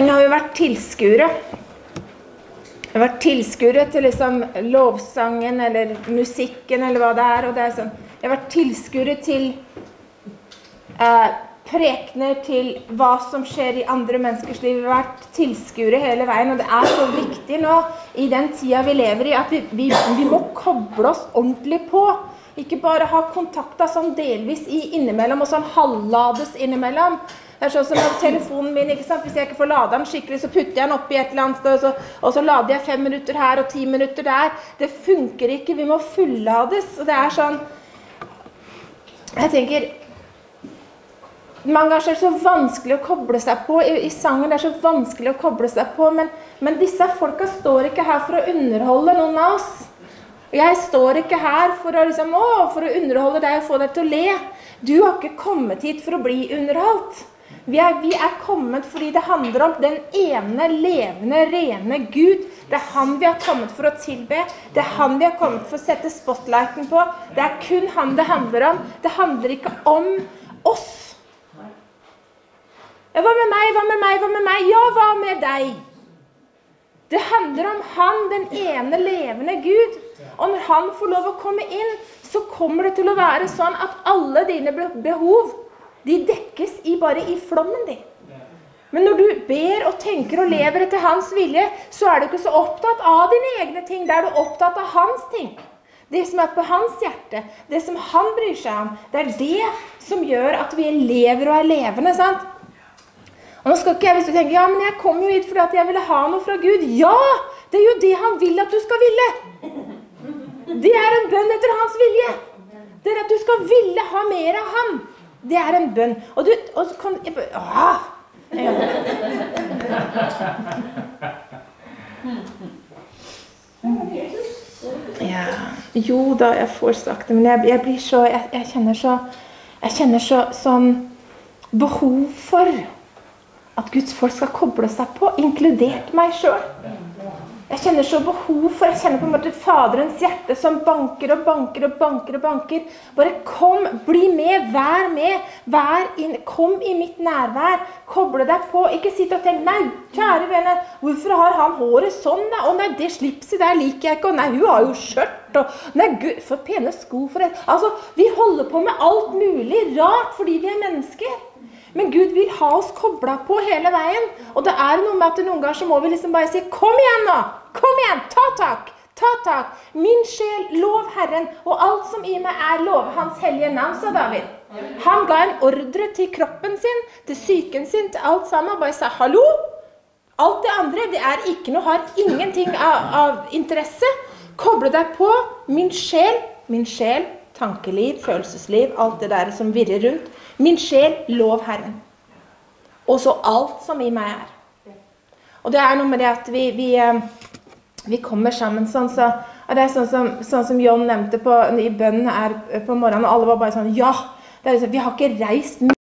lenge har vi vært tilskuere. Jeg har vært tilskuere til liksom lovsangen eller musikken eller hva det er, og det er sånn. Jeg har vært tilskuere til prekener til hva som skjer i andre menneskers liv. Vi har vært tilskuere hele veien, og det er så viktig nå i den tida vi lever i at vi må koble oss ordentlig på. Ikke bare ha kontakter sånn delvis innimellom og sånn halvlades innimellom. Det er sånn som med telefonen min, ikke sant? Hvis jeg ikke får lade den skikkelig, så putter jeg den opp i et eller annet sted, og så lader jeg 5 minutter her og 10 minutter der. Det funker ikke, vi må fullades. Og det er sånn, jeg tenker, mange ganger er det så vanskelig å koble seg på, i sangen det er så vanskelig å koble seg på, men disse folka står ikke her for å underholde noen av oss. Jeg står ikke her for å, for å underholde deg og få deg til å le. Du har ikke kommet hit for å bli underholdt. Vi er kommet fordi det handler om den ene, levende, rene Gud. Det er han vi har kommet for å tilbe. Det er han vi har kommet for å sette spotlighten på. Det er kun han det handler om. Det handler ikke om oss. Hva med meg, hva med meg, hva med meg? Ja, hva med deg? Det handler om han, den ene levende Gud. Og når han får lov å komme inn, så kommer det til å være sånn at alle dine behov, de dekkes bare i flommen din. Men når du ber og tenker og lever etter hans vilje, så er du ikke så opptatt av dine egne ting. Da er du opptatt av hans ting. Det som er på hans hjerte, det som han bryr seg om, det er det som gjør at vi lever og er levende, sant? Og nå skal ikke jeg, hvis du tenker, ja, men jeg kom jo hit fordi at jeg ville ha noe fra Gud. Ja, det er jo det han vil at du skal ville. Det er en bønn etter hans vilje. Det er at du skal ville ha mer av han. Det er en bønn. Og så kan... Ja, jo da, jeg får sagt det, men jeg blir så... Jeg kjenner så sånn behov for at Guds folk skal koble seg på, inkludert meg selv. Jeg kjenner så behov for, jeg kjenner på en måte Faderens hjerte som banker og banker og banker og banker. Bare kom, bli med, vær inn, kom i mitt nærvær, koble deg på. Ikke sitte og tenke, nei, kjære vene, hvorfor har han håret sånn da? Å nei, det slipset der liker jeg ikke, og nei, hun har jo skjørt, og nei, Gud, for pene sko for det. Altså, vi holder på med alt mulig rart fordi vi er mennesker. Men Gud vil ha oss koblet på hele veien. Og det er noe med at noen ganger så må vi liksom bare si, kom igjen nå, kom igjen, ta tak. Min sjel, lov Herren, og alt som i meg er lov hans hellige navn, sa David. Han ga en ordre til kroppen sin, til psyken sin, til alt sammen, og bare sa, hallo, alt det andre, det er ikke noe, har ingenting av interesse. Koble deg på min sjel, tankeliv, følelsesliv, alt det der som virrer rundt. Min sjel, lov Herren. Og så alt som i meg er. Og det er noe med det at vi kommer sammen sånn, så det er sånn som John nevnte i bønnen her på morgenen, og alle var bare sånn, ja, det er liksom, vi har ikke reist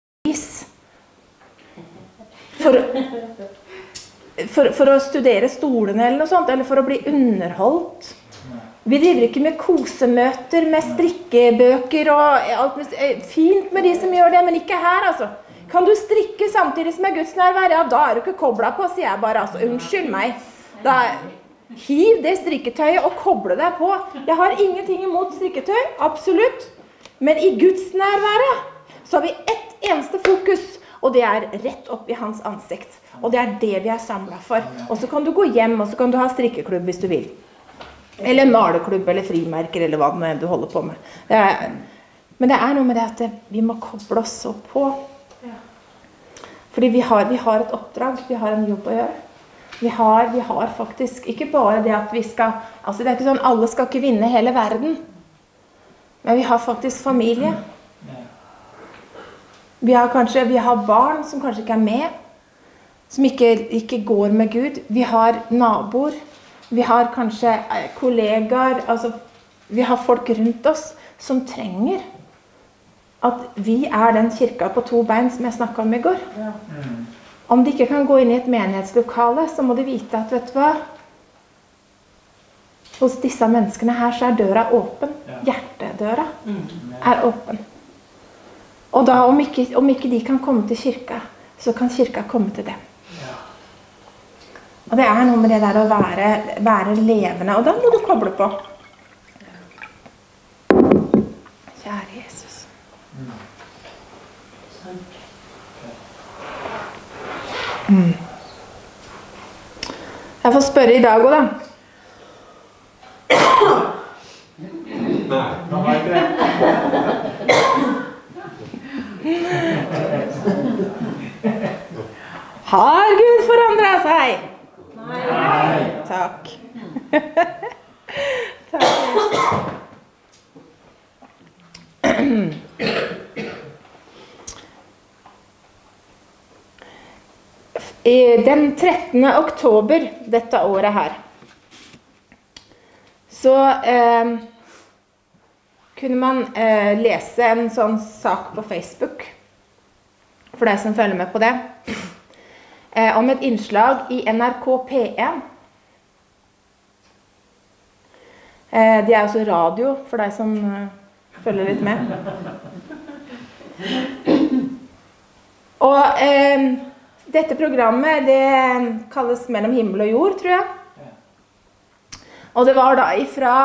for å studere stolene eller noe sånt, eller for å bli underholdt. Vi driver ikke med kosemøter, med strikkebøker og alt fint med de som gjør det, men ikke her altså. Kan du strikke samtidig som er Guds nærvær? Ja, da er du ikke koblet på, sier jeg bare, altså, unnskyld meg. Da hiv det strikketøyet og koble deg på. Jeg har ingenting imot strikketøy, absolutt. Men i Guds nærværet så har vi ett eneste fokus, og det er rett opp i hans ansikt. Og det er det vi er samlet for. Og så kan du gå hjem, og så kan du ha strikkeklubb hvis du vil. Eller maleklubb, eller frimerker, eller hva det du holder på med. Men det er noe med det at vi må koble oss så på. Fordi vi har et oppdrag, vi har en jobb å gjøre. Vi har faktisk ikke bare det at vi skal, altså det er ikke sånn, alle skal ikke vinne hele verden. Men vi har faktisk familie. Vi har barn som kanskje ikke er med, som ikke går med Gud. Vi har naboer. Vi har kanskje kollegaer, altså vi har folk rundt oss som trenger at vi er den kirka på 2 bein som jeg snakket om i går. Om de ikke kan gå inn i et menighetslokale, så må de vite at, vet du hva, hos disse menneskene her så er døra åpen. Hjertedøra er åpen. Og da, om ikke de kan komme til kirka, så kan kirka komme til dem. Og det noe med det der å være levende, og da må du koble på. Kjære Jesus. Jeg får spørre i dag også, da. Nei, nå var ikke det. Har Gud forandret seg? Nei. Takk. Takk. Den 13. oktober dette året her, så kunne man lese en sånn sak på Facebook, for deg som følger med på det, om et innslag i NRK P1. Det også radio, for deg som følger litt med. Og dette programmet, det kalles Mellom himmel og jord, tror jeg. Og det var da ifra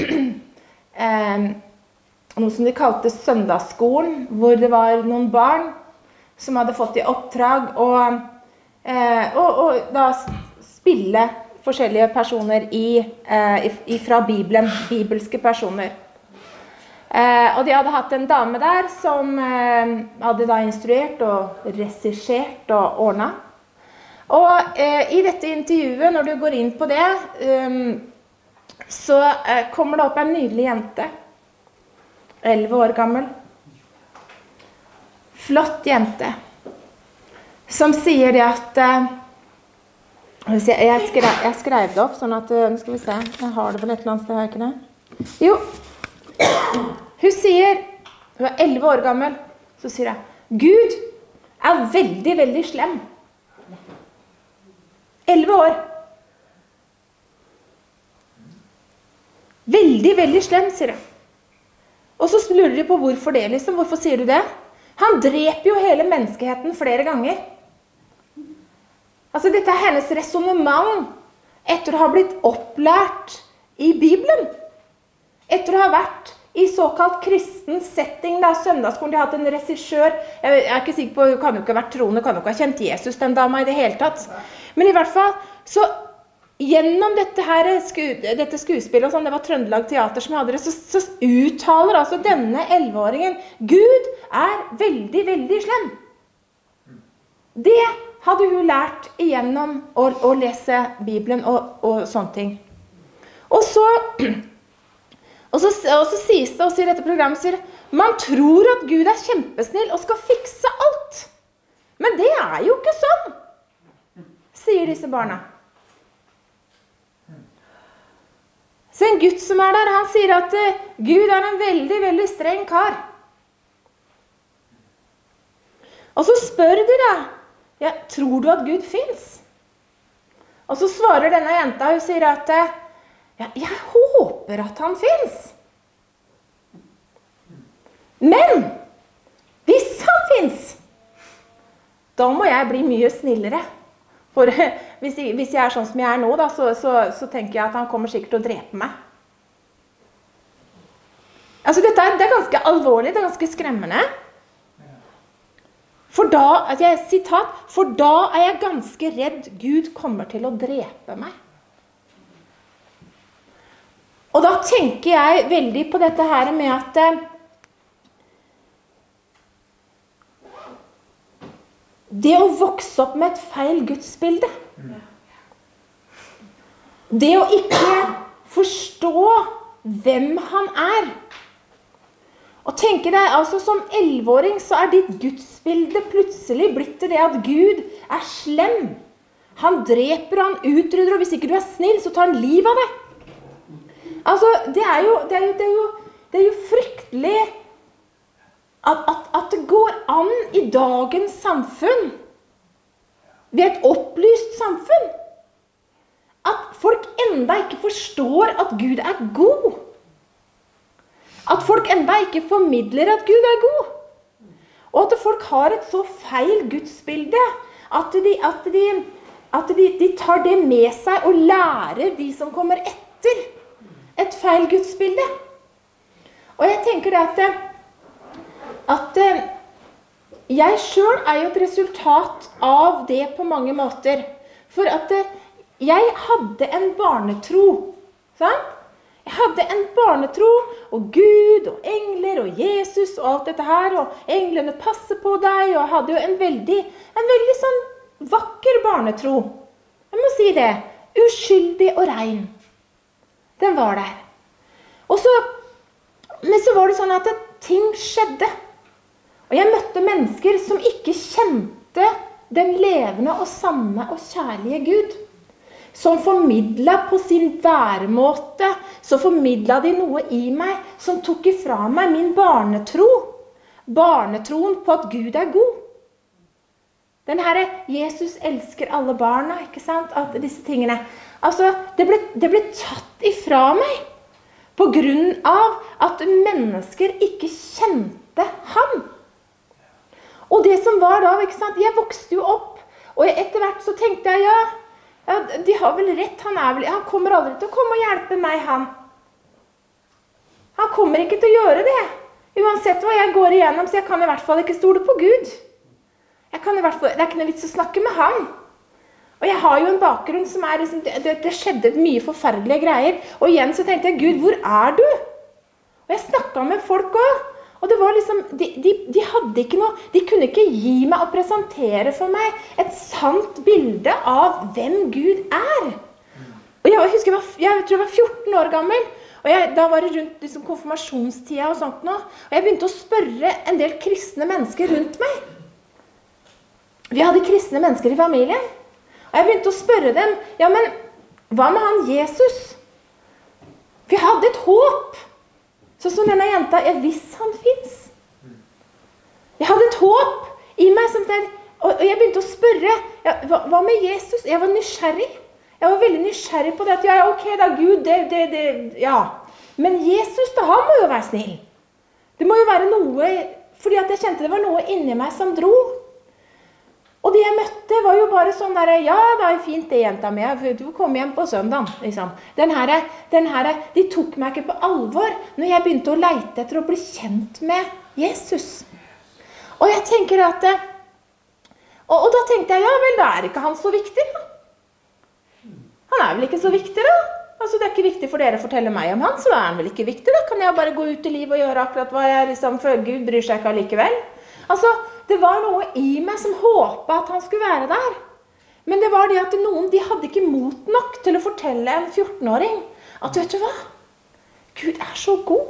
noe som de kalte søndagsskolen, hvor det var noen barn som hadde fått i oppdrag og da spille forskjellige personer fra Bibelen, bibelske personer. Og de hadde hatt en dame der som hadde da instruert og regissert og ordnet. Og i dette intervjuet, når du går inn på det, så kommer det opp en nydelig jente, 11 år gammel. Flott jente, som sier det at, jeg skrev det opp, sånn at, nå skal vi se, jeg har det vel et eller annet sted, har jeg ikke det? Jo, hun sier, hun 11 år gammel, så sier jeg, Gud veldig, veldig slem. 11 år. Veldig, veldig slem, sier jeg. Og så lurer de på hvorfor det, liksom. Hvorfor sier du det? Han dreper jo hele menneskeheten flere ganger. Altså, dette hennes resonemang etter å ha blitt opplært i Bibelen. Etter å ha vært i såkalt kristen setting, da, søndagsskolen, de har hatt en regissør. Jeg ikke sikker på, hun kan jo ikke ha vært troende, kan jo ikke ha kjent Jesus, den dama i det hele tatt. Men i hvert fall, så gjennom dette skuespillet, og sånn, det var Trøndelag Teater som hadde det, så uttaler altså denne 11-åringen, Gud veldig, veldig slem. Det hadde hun lært igjennom å lese Bibelen og sånne ting. Og så sies det også i dette programmet, sier, man tror at Gud kjempesnill og skal fikse alt. Men det jo ikke sånn, sier disse barna. Så en gutt som der, han sier at Gud en veldig, veldig streng kar. Og så spør de da, ja, tror du at Gud finnes? Og så svarer denne jenta, hun sier at ja, jeg håper at han finnes. Men hvis han finnes, da må jeg bli mye snillere. For hvis jeg sånn som jeg nå, da, så tenker jeg at han kommer sikkert til å drepe meg. Altså, dette det ganske alvorlig, det ganske skremmende. For da, sitat, for da jeg ganske redd Gud kommer til å drepe meg. Og da tenker jeg veldig på dette her med at det å vokse opp med et feil gudsbilde, det å ikke forstå hvem han og tenke deg, altså som 11-åring så ditt gudsbilde plutselig blitt til det at Gud slem. Han dreper, han utrydder, og hvis ikke du snill, så tar han liv av deg. Altså, det er jo fryktelig at det går an i dagens samfunn, ved et opplyst samfunn, at folk enda ikke forstår at Gud god. At folk enda ikke formidler at Gud god. Og at folk har et så feil gudsbilde, at at de tar det med seg og lærer de som kommer etter et feil gudsbilde. Og jeg tenker det at jeg selv jo et resultat av det på mange måter. For at jeg hadde en barnetro, sant? Jeg hadde en barnetro, og Gud, og engler, og Jesus, og alt dette her, og englene passer på deg, og jeg hadde jo en veldig sånn vakker barnetro. Jeg må si det. Uskyldig og rein. Den var der. Men så var det sånn at ting skjedde. Og jeg møtte mennesker som ikke kjente den levende og sanne og kjærlige Gud. Som formidlet på sin væremåte, så formidlet de noe i meg, som tok ifra meg min barnetro. Barnetroen på at Gud god. Den her, Jesus elsker alle barna, ikke sant? At disse tingene. Altså, det ble tatt ifra meg, på grunn av at mennesker ikke kjente ham. Og det som var da, ikke sant? Jeg vokste jo opp, og etter hvert så tenkte jeg, ja, de har vel rett, han kommer aldri til å komme og hjelpe meg, han. Han kommer ikke til å gjøre det. Uansett hva jeg går igjennom, så jeg kan i hvert fall ikke stole på Gud. Det er ikke noe vits å snakke med han. Og jeg har jo en bakgrunn som liksom, det skjedde mye forferdelige greier. Og igjen så tenkte jeg, Gud, hvor du? Og jeg snakket med folk også. Og det var liksom, de hadde ikke noe, de kunne ikke gi meg og presentere for meg et sant bilde av hvem Gud Og jeg husker, jeg tror jeg var 14 år gammel, og da var det rundt liksom, konfirmasjonstida og sånt nå, og jeg begynte å spørre en del kristne mennesker rundt meg. Vi hadde kristne mennesker i familien, og jeg begynte å spørre dem, ja, men hva med han Jesus? For jeg hadde et håp. Så som denne jenta, jeg visste han finnes. Jeg hadde et håp i meg, og jeg begynte å spørre, ja, hva med Jesus? Jeg var nysgjerrig. Jeg var veldig nysgjerrig på det, at ja, ok, da Gud, ja. Men Jesus, da, han må jo være snill. Det må jo være noe, fordi at jeg kjente det var noe inni meg som dro. Og de jeg møtte var jo bare sånn der, ja, det fint det jenta med, du kom hjem på søndag, liksom. Den her, de tok meg ikke på alvor når jeg begynte å leite etter å bli kjent med Jesus. Og jeg tenker at, og da tenkte jeg, ja vel, da ikke han så viktig, da. Han vel ikke så viktig, da. Altså, det ikke viktig for dere å fortelle meg om han, så han vel ikke viktig, da. Kan jeg bare gå ut i livet og gjøre akkurat hva jeg liksom føler, Gud bryr seg ikke allikevel. Altså, det var noe i meg som håpet at han skulle være der. Men det var det at noen, de hadde ikke mot nok til å fortelle en 14-åring at, vet du hva? Gud så god.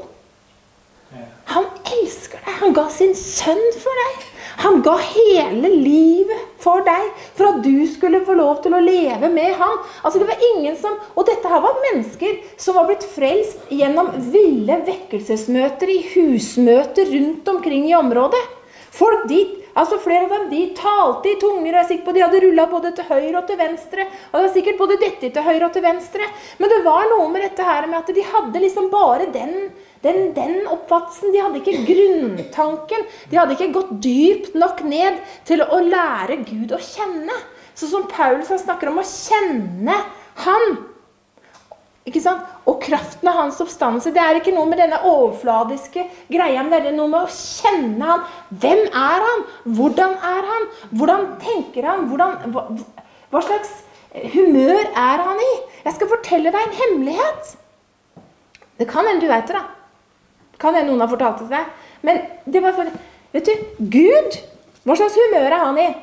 Han elsker deg. Han ga sin sønn for deg. Han ga hele livet for deg, for at du skulle få lov til å leve med han. Altså det var ingen som, og dette her var mennesker som var blitt frelst gjennom ville vekkelsesmøter i husmøter rundt omkring i området. Folk altså flere av dem, de talte i tunger, og jeg er sikker på de hadde rullet både til høyre og til venstre, og det var sikkert både dette til høyre og til venstre, men det var noe med dette her med at de hadde liksom bare den oppfattelsen, de hadde ikke grunntanken, de hadde ikke gått dypt nok ned til å lære Gud å kjenne, så som Paulus snakker om å kjenne han, ikke sant? Og kraften av hans oppstandelse, det ikke noe med denne overfladiske greia, men det noe med å kjenne han. Hvem han? Hvordan han? Hvordan tenker han? Hva slags humør han i? Jeg skal fortelle deg en hemmelighet. Det kan en du vet det da. Det kan en noen har fortalt det til deg. Men det var for, vet du, Gud, hva slags humør han i?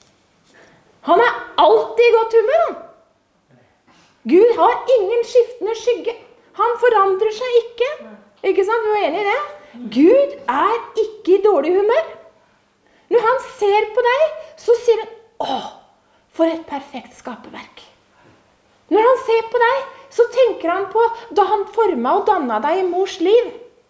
Han alltid i godt humør, han. Gud har ingen skiftende skygge. Han forandrer seg ikke. Ikke sant? Vi var enige i det. Gud ikke i dårlig humør. Når han ser på deg, så sier han, åh, for et perfekt skaperverk. Når han ser på deg, så tenker han på da han formet og dannet deg i mors liv.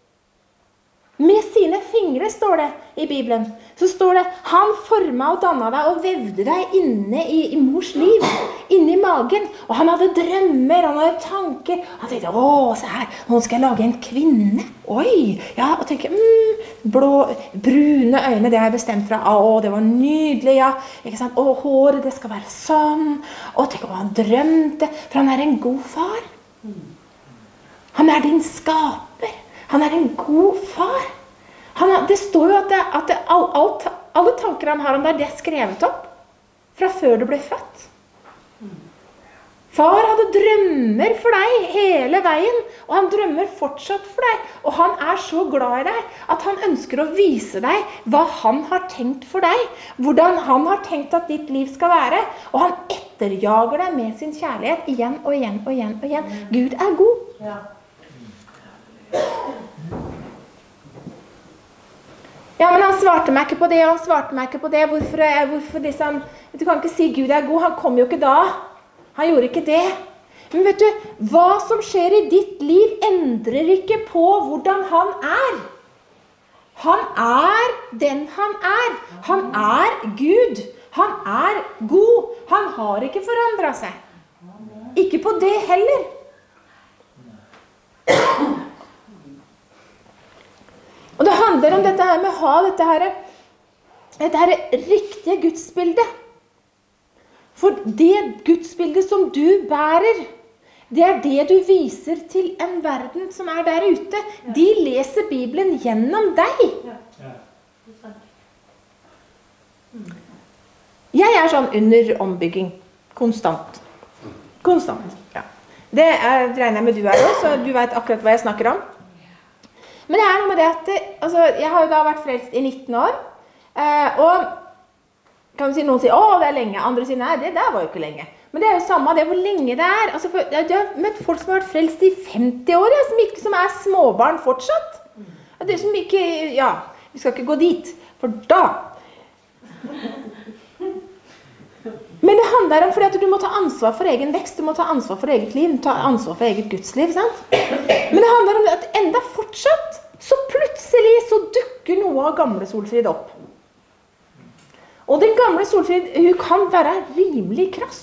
Med sine fingre, står det i Bibelen. Så står det, han formet og dannet deg og vevde deg inne i mors liv. Inne i magen, og han hadde drømmer, han hadde tanker. Han tenkte, se her, nå skal jeg lage en kvinne. Oi, ja, og tenker, brune øyne, det har jeg bestemt fra. Det var nydelig, ja. Ikke sant? Håret, det skal være sånn. Tenk om han drømte, for han en god far. Han din skaper. Han en god far. Det står jo at alle tanker han har om deg, det skrevet opp fra før du ble født. Far hadde drømmer for deg hele veien, og han drømmer fortsatt for deg. Og han så glad i deg at han ønsker å vise deg hva han har tenkt for deg, hvordan han har tenkt at ditt liv skal være, og han etterjager deg med sin kjærlighet igjen og igjen og igjen og igjen. Gud god. Ja. Ja, men han svarte meg ikke på det, og han svarte meg ikke på det. Hvorfor liksom, du kan ikke si Gud god, han kom jo ikke da. Han gjorde ikke det. Men vet du, hva som skjer i ditt liv endrer ikke på hvordan han Han den han er. Han Gud. Han god. Han har ikke forandret seg. Ikke på det heller. Og det handler om dette her med å ha dette her riktige gudsbildet. For det gudsbildet som du bærer, det det du viser til en verden som der ute. De leser Bibelen gjennom deg. Jeg sånn under ombygging. Konstant. Ja. Det regner jeg med du også, så du vet akkurat hva jeg snakker om. Men det noe med det at jeg har jo da vært frelst i 19 år, og kan du si, noen sier, det lenge, andre sier, nei, det der var jo ikke lenge. Men det jo samme, det hvor lenge det Altså, jeg har møtt folk som har vært frelst i 50 år, som småbarn fortsatt. Det som ikke, ja, vi skal ikke gå dit, for da. Men det handler om fordi at du må ta ansvar for egen vekst, du må ta ansvar for eget liv, ta ansvar for eget gudsliv, sant? Men det handler om at enda fortsatt, så plutselig så dukker noe av gamle Solfrid opp. Og den gamle Solfrid, hun kan være rimelig krass.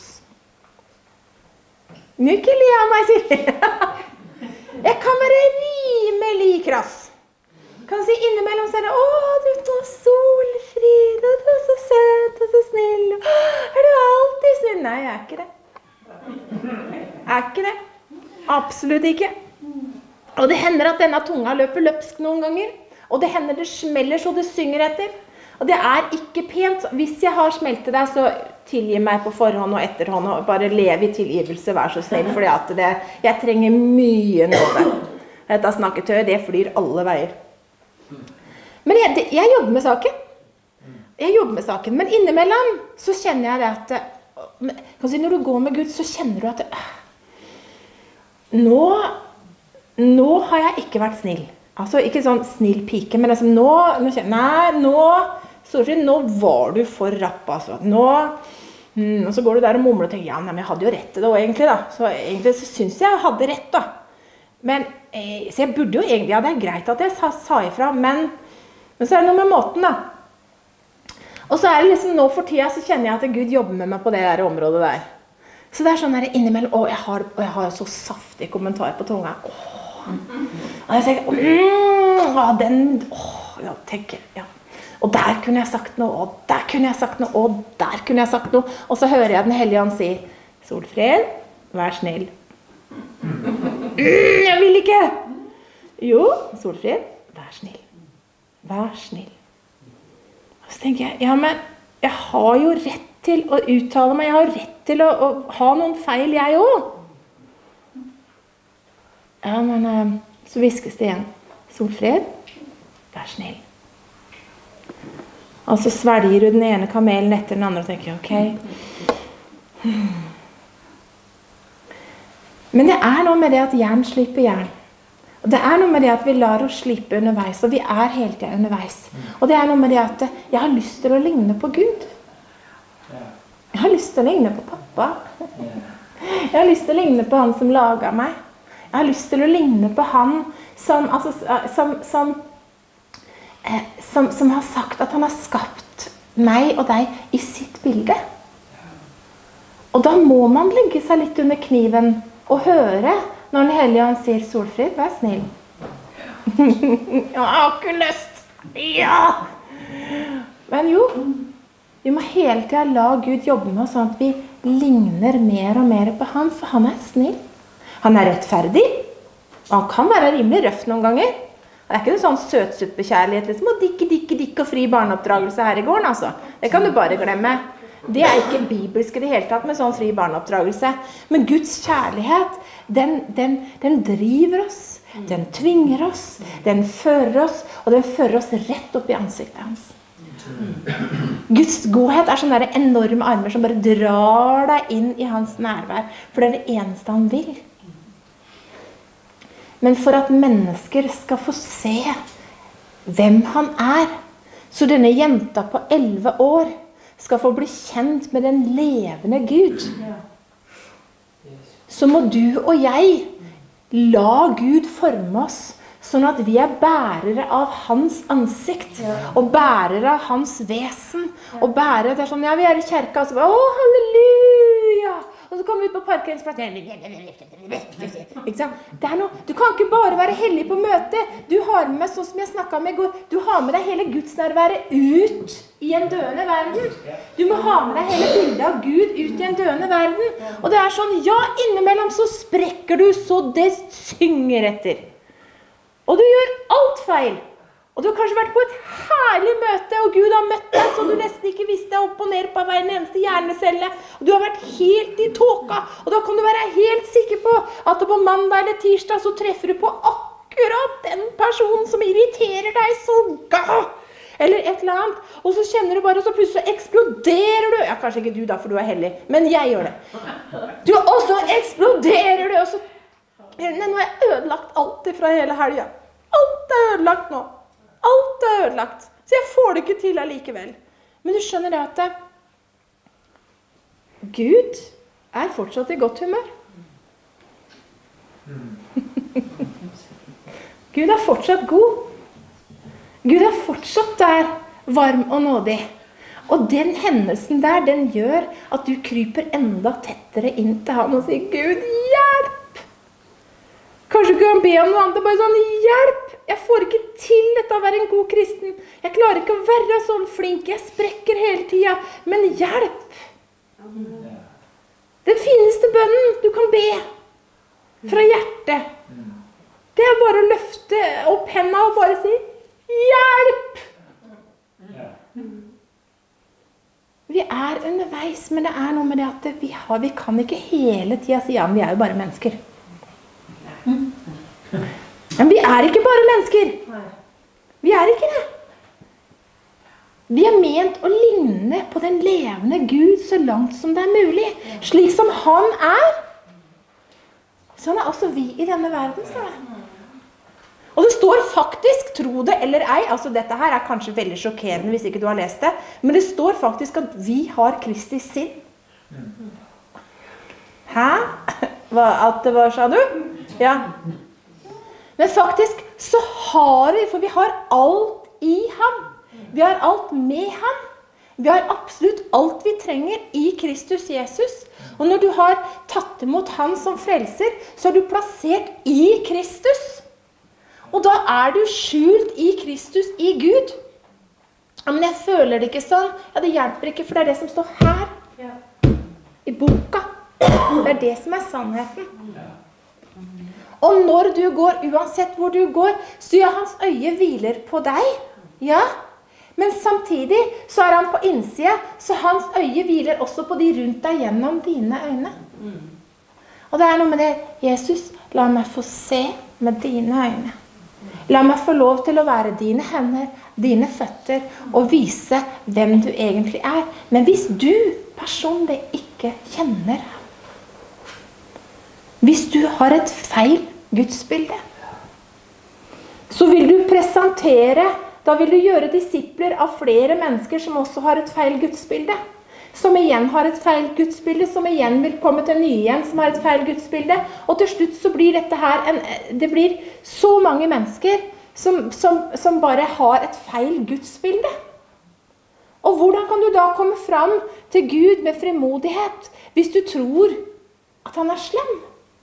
Nå ikke le av meg, sier jeg. Jeg kan være rimelig krass. Kan si innimellom, så det, du er så Solfrid, og du er så søt og så snill. Du alltid snill? Nei, jeg ikke det. Ikke det. Absolutt ikke. Og det hender at denne tunga løper løpsk noen ganger. Og det hender det smeller så det synger etter. Og det ikke pent. Hvis jeg har smelt til deg, så tilgi meg på forhånd og etterhånd, og bare leve i tilgivelse, vær så snill, fordi at jeg trenger mye nåde. Dette snakketøyet, det flyr alle veier. Men jeg jobber med saken. Men innimellom så kjenner jeg det at, når du går med Gud, så kjenner du at nå har jeg ikke vært snill. Altså, ikke sånn snill pike, men nå kjenner jeg, Solfrid, nå var du for rapp, altså. Og så går du der og mumler og tenker, ja, men jeg hadde jo rett til det også, egentlig da. Så egentlig så synes jeg hadde rett da. Men, så jeg burde jo egentlig, ja, det greit at jeg sa ifra, men så det noe med måten da. Og så det liksom nå for tida, så kjenner jeg at Gud jobber med meg på det der området der. Så det sånn der innimellom, jeg har så saftig kommentar på tunga. Og jeg tenker, jeg tenker, ja. Og der kunne jeg sagt noe, og der kunne jeg sagt noe, og der kunne jeg sagt noe. Og så hører jeg den hellige ånd si, Solfrid, vær snill. Jeg vil ikke. Jo, Solfrid, vær snill. Vær snill. Og så tenker jeg, ja, men jeg har jo rett til å uttale meg, jeg har rett til å ha noen feil, jeg også. Ja, men så viskes det igjen. Solfrid, vær snill. Og så svelger du den ene kamelen etter den andre og tenker, ok. Men det noe med det at jern sliper jern. Og det noe med det at vi lar oss slipe underveis, og vi hele tiden underveis. Og det noe med det at jeg har lyst til å ligne på Gud. Jeg har lyst til å ligne på pappa. Jeg har lyst til å ligne på han som laget meg. Jeg har lyst til å ligne på han som har sagt at han har skapt meg og deg i sitt bilde. Og da må man legge seg litt under kniven og høre når den hellige han sier, Solfrid, vær snill. Jeg har ikke lyst. Ja! Men jo, vi må hele tiden la Gud jobbe med oss sånn at vi ligner mer og mer på han, for han snill. Han rettferdig. Han kan være rimelig røff noen ganger. Det ikke noe sånn søtsuppekjærlighet, liksom, og dikk og fri barneoppdragelse her i gården, altså. Det kan du bare glemme. Det ikke bibelsk i det hele tatt med sånn fri barneoppdragelse. Men Guds kjærlighet, den driver oss, den tvinger oss, den fører oss, og den fører oss rett opp i ansiktet hans. Guds godhet sånne der enorme armer som bare drar deg inn i hans nærvær, for det det eneste han vil. Men for at mennesker skal få se hvem han så denne jenta på 11 år skal få bli kjent med den levende Gud, så må du og jeg la Gud forme oss, sånn at vi bærere av hans ansikt, og bærere av hans vesen, og bærere, det sånn, ja, vi i kjerka, og så bare, å, halleluja! Og så kommer vi ut på parkeringsplassen. Ikke sant? Det noe, du kan ikke bare være hellig på møte. Du har med, sånn som jeg snakket om i går, du har med deg hele Guds nærvære ut i en døende verden. Du må ha med deg hele bildet av Gud ut i en døende verden. Og det sånn, ja, innimellom så sprekker du så det synger etter. Og du gjør alt feil. Og du har kanskje vært på et herlig møte, og Gud har møtt deg, så du nesten ikke visste opp og ned på hver eneste hjernecelle. Og du har vært helt i tåka, og da kan du være helt sikker på at på mandag eller tirsdag så treffer du på akkurat den personen som irriterer deg så eller et eller annet. Og så kjenner du bare, og så plutselig eksploderer du. Ja, kanskje ikke du da, for du hellig, men jeg gjør det. Og så eksploderer du, og så... Nå har jeg ødelagt alt fra hele helgen. Alt ødelagt nå. Alt ødelagt. Så jeg får det ikke til allikevel. Men du skjønner det at Gud fortsatt i godt humør. Gud fortsatt god. Gud fortsatt der, varm og nådig. Og den hendelsen der, den gjør at du kryper enda tettere inn til ham og sier, Gud, hjelp! Kanskje du kan be om noe annet, bare sånn, hjelp! Jeg får ikke til dette å være en god kristen. Jeg klarer ikke å være sånn flink. Jeg sprekker hele tiden. Men hjelp! Den fineste bønnen du kan be fra hjertet. Det bare å løfte opp hendene og bare si, hjelp! Vi underveis, men det noe med det at vi kan ikke hele tiden si, ja, men vi jo bare mennesker. Men vi ikke bare mennesker. Vi ikke det. Vi ment å ligne på den levende Gud så langt som det mulig. Slik som han Sånn også vi i denne verden, står det. Og det står faktisk, tro det eller ei, altså dette her kanskje veldig sjokkerende hvis ikke du har lest det, men det står faktisk at vi har Kristi sinn. Hæ? At det var, sa du? Ja. Men faktisk så har vi, for vi har alt i ham. Vi har alt med ham. Vi har absolutt alt vi trenger i Kristus Jesus. Og når du har tatt imot han som frelser, så du plassert i Kristus. Og da du skjult i Kristus, i Gud. Ja, men jeg føler det ikke sånn. Ja, det hjelper ikke, for det det som står her. I boka. Det det som sannheten. Og når du går, uansett hvor du går, så hans øye hviler på deg. Ja, men samtidig så han på innsida, så hans øye hviler også på de rundt deg gjennom dine øyne. Og det noe med det, Jesus, la meg få se med dine øyne. La meg få lov til å være dine hender, dine føtter, og vise hvem du egentlig Men hvis du personlig ikke kjenner ham, hvis du har et feil gudsbilde, så vil du presentere, da vil du gjøre disipler av flere mennesker som også har et feil gudsbilde, som igjen har et feil gudsbilde, som igjen vil komme til nye igjen, som har et feil gudsbilde, og til slutt så blir dette her, det blir så mange mennesker som bare har et feil gudsbilde. Og hvordan kan du da komme fram til Gud med frimodighet hvis du tror at han slem?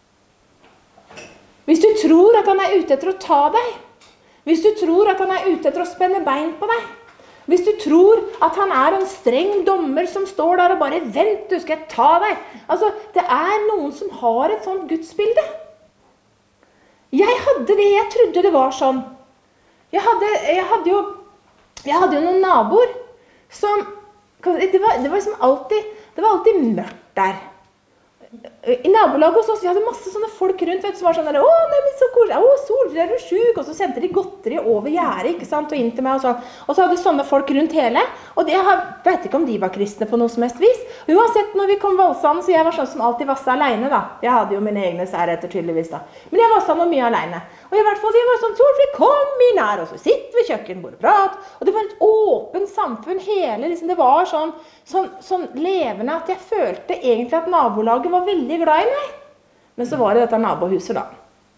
Hvis du tror at han ute etter å ta deg? Hvis du tror at han ute etter å spenne bein på deg? Hvis du tror at han en streng dommer som står der og bare vent, du skal jeg ta deg. Altså, det noen som har et sånt gudsbilde. Jeg hadde det, jeg trodde det var sånn. Jeg hadde jo noen naboer som, det var liksom alltid mørkt der. I nabolaget hos oss, vi hadde masse sånne folk rundt, vet du, som var sånn der, nei, men så koselig, Solfrid, du syk, og så sendte de godteri over gjerdet, ikke sant, og inn til meg og sånn. Og så hadde sånne folk rundt hele, og jeg vet ikke om de var kristne på noe som helst vis. Og uansett, når vi kom valsene, så jeg var sånn som alltid vasset alene da. Jeg hadde jo mine egne særheter tydeligvis da. Men jeg vasset noe mye alene. Og i hvert fall, jeg var sånn, Solfrid, kom inn her, og så sitter vi kjøkkenbordet og prat. Og det var et åpent samfunn hele, liksom, det var sånn levende at jeg følte egentlig at nabolaget var veldig glad i meg. Men så var det dette nabohuset da.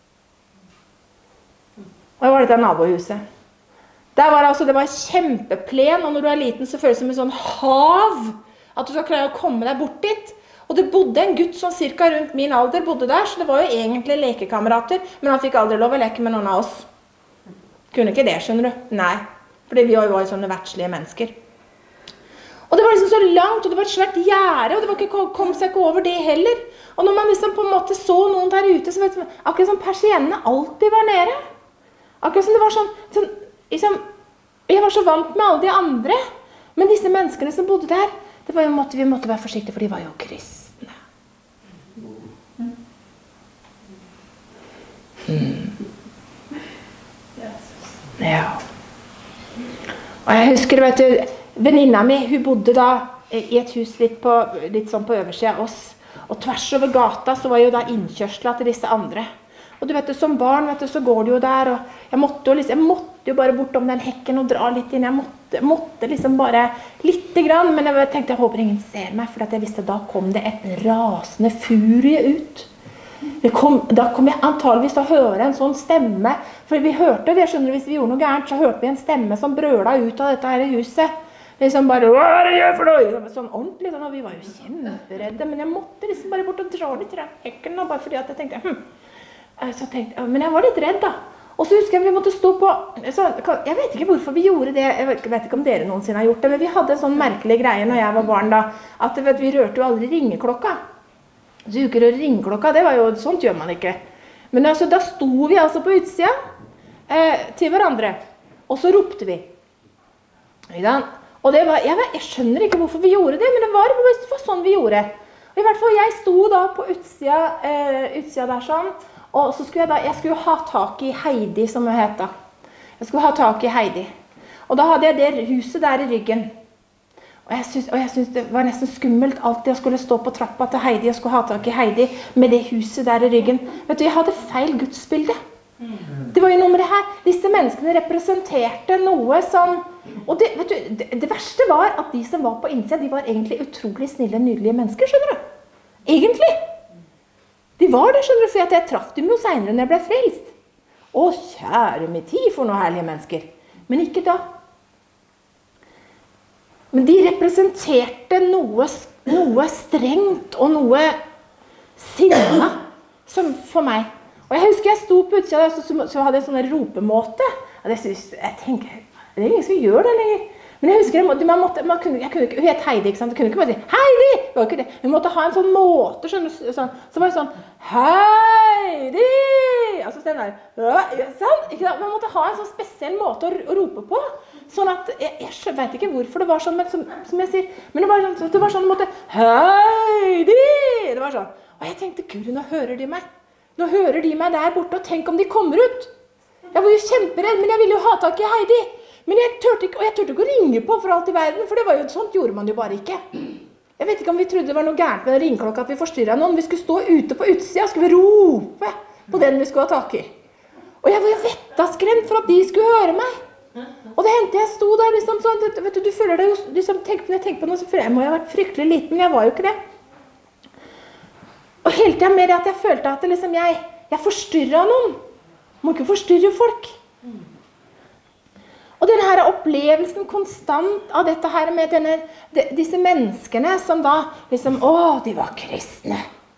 Og det var dette nabohuset. Det var kjempeplen, og når du liten så føles det som en sånn hav, at du skal klare å komme deg bort dit. Og det bodde en gutt som cirka rundt min alder bodde der, så det var jo egentlig lekekamerater, men han fikk aldri lov å leke med noen av oss. Kunne ikke det, skjønner du? Nei, fordi vi var jo sånne verdslige mennesker. Og det var liksom så langt, og det var et svært gjerde, og det kom seg ikke over det heller. Og når man liksom på en måte så noen der ute, så vet du, akkurat som persiennene alltid var nede. Akkurat som det var sånn liksom, jeg var så vant med alle de andre, men disse menneskene som bodde der, det var jo, vi måtte være forsiktige, for de var jo kristne. Ja. Og jeg husker, vet du, venninna mi, hun bodde da i et hus litt sånn på øversiden av oss. Og tvers over gata så var jo da innkjørsla til disse andre. Og du vet du, som barn, vet du, så går det jo der, og jeg måtte jo bare bortom den hekken og dra litt inn. Jeg måtte liksom bare lite grann, men jeg tenkte, jeg håper ingen ser meg, for at jeg visste, da kom det et rasende furie ut. Da kom jeg antageligvis til å høre en sånn stemme, for vi hørte det, skjønner du, hvis vi gjorde noe gærent, så hørte vi en stemme som brøla ut av dette her huset. Liksom bare, hva det gjør for noe? Sånn ordentlig, sånn, og vi var jo kjemperedde, men jeg måtte liksom bare bort og dra litt i hekken, da, bare fordi at jeg tenkte, men jeg var litt redd da. Og så husker jeg vi måtte stå på, jeg vet ikke hvorfor vi gjorde det, jeg vet ikke om dere noensinne har gjort det, men vi hadde en sånn merkelig greie når jeg var barn da, at vi rørte jo aldri ringeklokka. Så du ikke rører ringeklokka, det var jo, sånt gjør man ikke. Men altså, da sto vi altså på utsida til hverandre, og så ropte vi. Og det var, jeg skjønner ikke hvorfor vi gjorde det, men det var sånn vi gjorde. Og i hvert fall, jeg sto da på utsida der sånn, og så skulle jeg skulle ha tak i Heidi, som hun het da. Jeg skulle ha tak i Heidi. Og da hadde jeg det huset der i ryggen. Og jeg synes det var nesten skummelt alltid å skulle stå på trappa til Heidi og skulle ha tak i Heidi med det huset der i ryggen. Vet du, jeg hadde feil gudsbilde. Det var jo noe med det her. Disse menneskene representerte noe som... Og det verste var at de som var på innsida, de var egentlig utrolig snille, nydelige mennesker, skjønner du? Egentlig. De var det, skjønner du, for jeg traff dem jo senere når jeg ble frelst. Å, kjære min tid for noen herlige mennesker. Men ikke da. Men de representerte noe strengt og noe sinne for meg. Og jeg husker jeg sto på utsida der, så hadde jeg en sånn ropemåte. Og jeg tenker, det ingen som gjør det lenger. Men jeg husker, jeg kunne ikke, hun het Heidi, ikke sant? Jeg kunne ikke bare si, Heidi! Det var ikke det. Hun måtte ha en sånn måte, skjønner du, sånn. Så var det sånn, Heidi! Altså den der, sånn, ikke sant? Man måtte ha en sånn spesiell måte å rope på. Sånn at, jeg vet ikke hvorfor det var sånn, men som jeg sier, men det var sånn en måte, Heidi! Det var sånn. Og jeg tenkte, Gud, nå hører de meg. Nå hører de meg der borte, og tenk om de kommer ut. Jeg var jo kjemperedd, men jeg ville jo ha tak i Heidi. Men jeg turte ikke å ringe på for alt i verden, for det var jo sånt gjorde man jo bare ikke. Jeg vet ikke om vi trodde det var noe gærent med ringeklokka, at vi forstyrret noen. Vi skulle stå ute på utsida, skulle vi rope på den vi skulle ha tak i. Og jeg var jo vettaskremt for at de skulle høre meg. Og det hendte jeg sto der liksom sånn, vet du føler deg jo, liksom, når jeg tenker på noe, så føler jeg må ha vært fryktelig liten, men jeg var jo ikke det. Og hele tiden med det at jeg følte at liksom, jeg forstyrret noen. Må ikke forstyrre folk. Og denne opplevelsen konstant av dette her med disse menneskene som da liksom, de var kristne.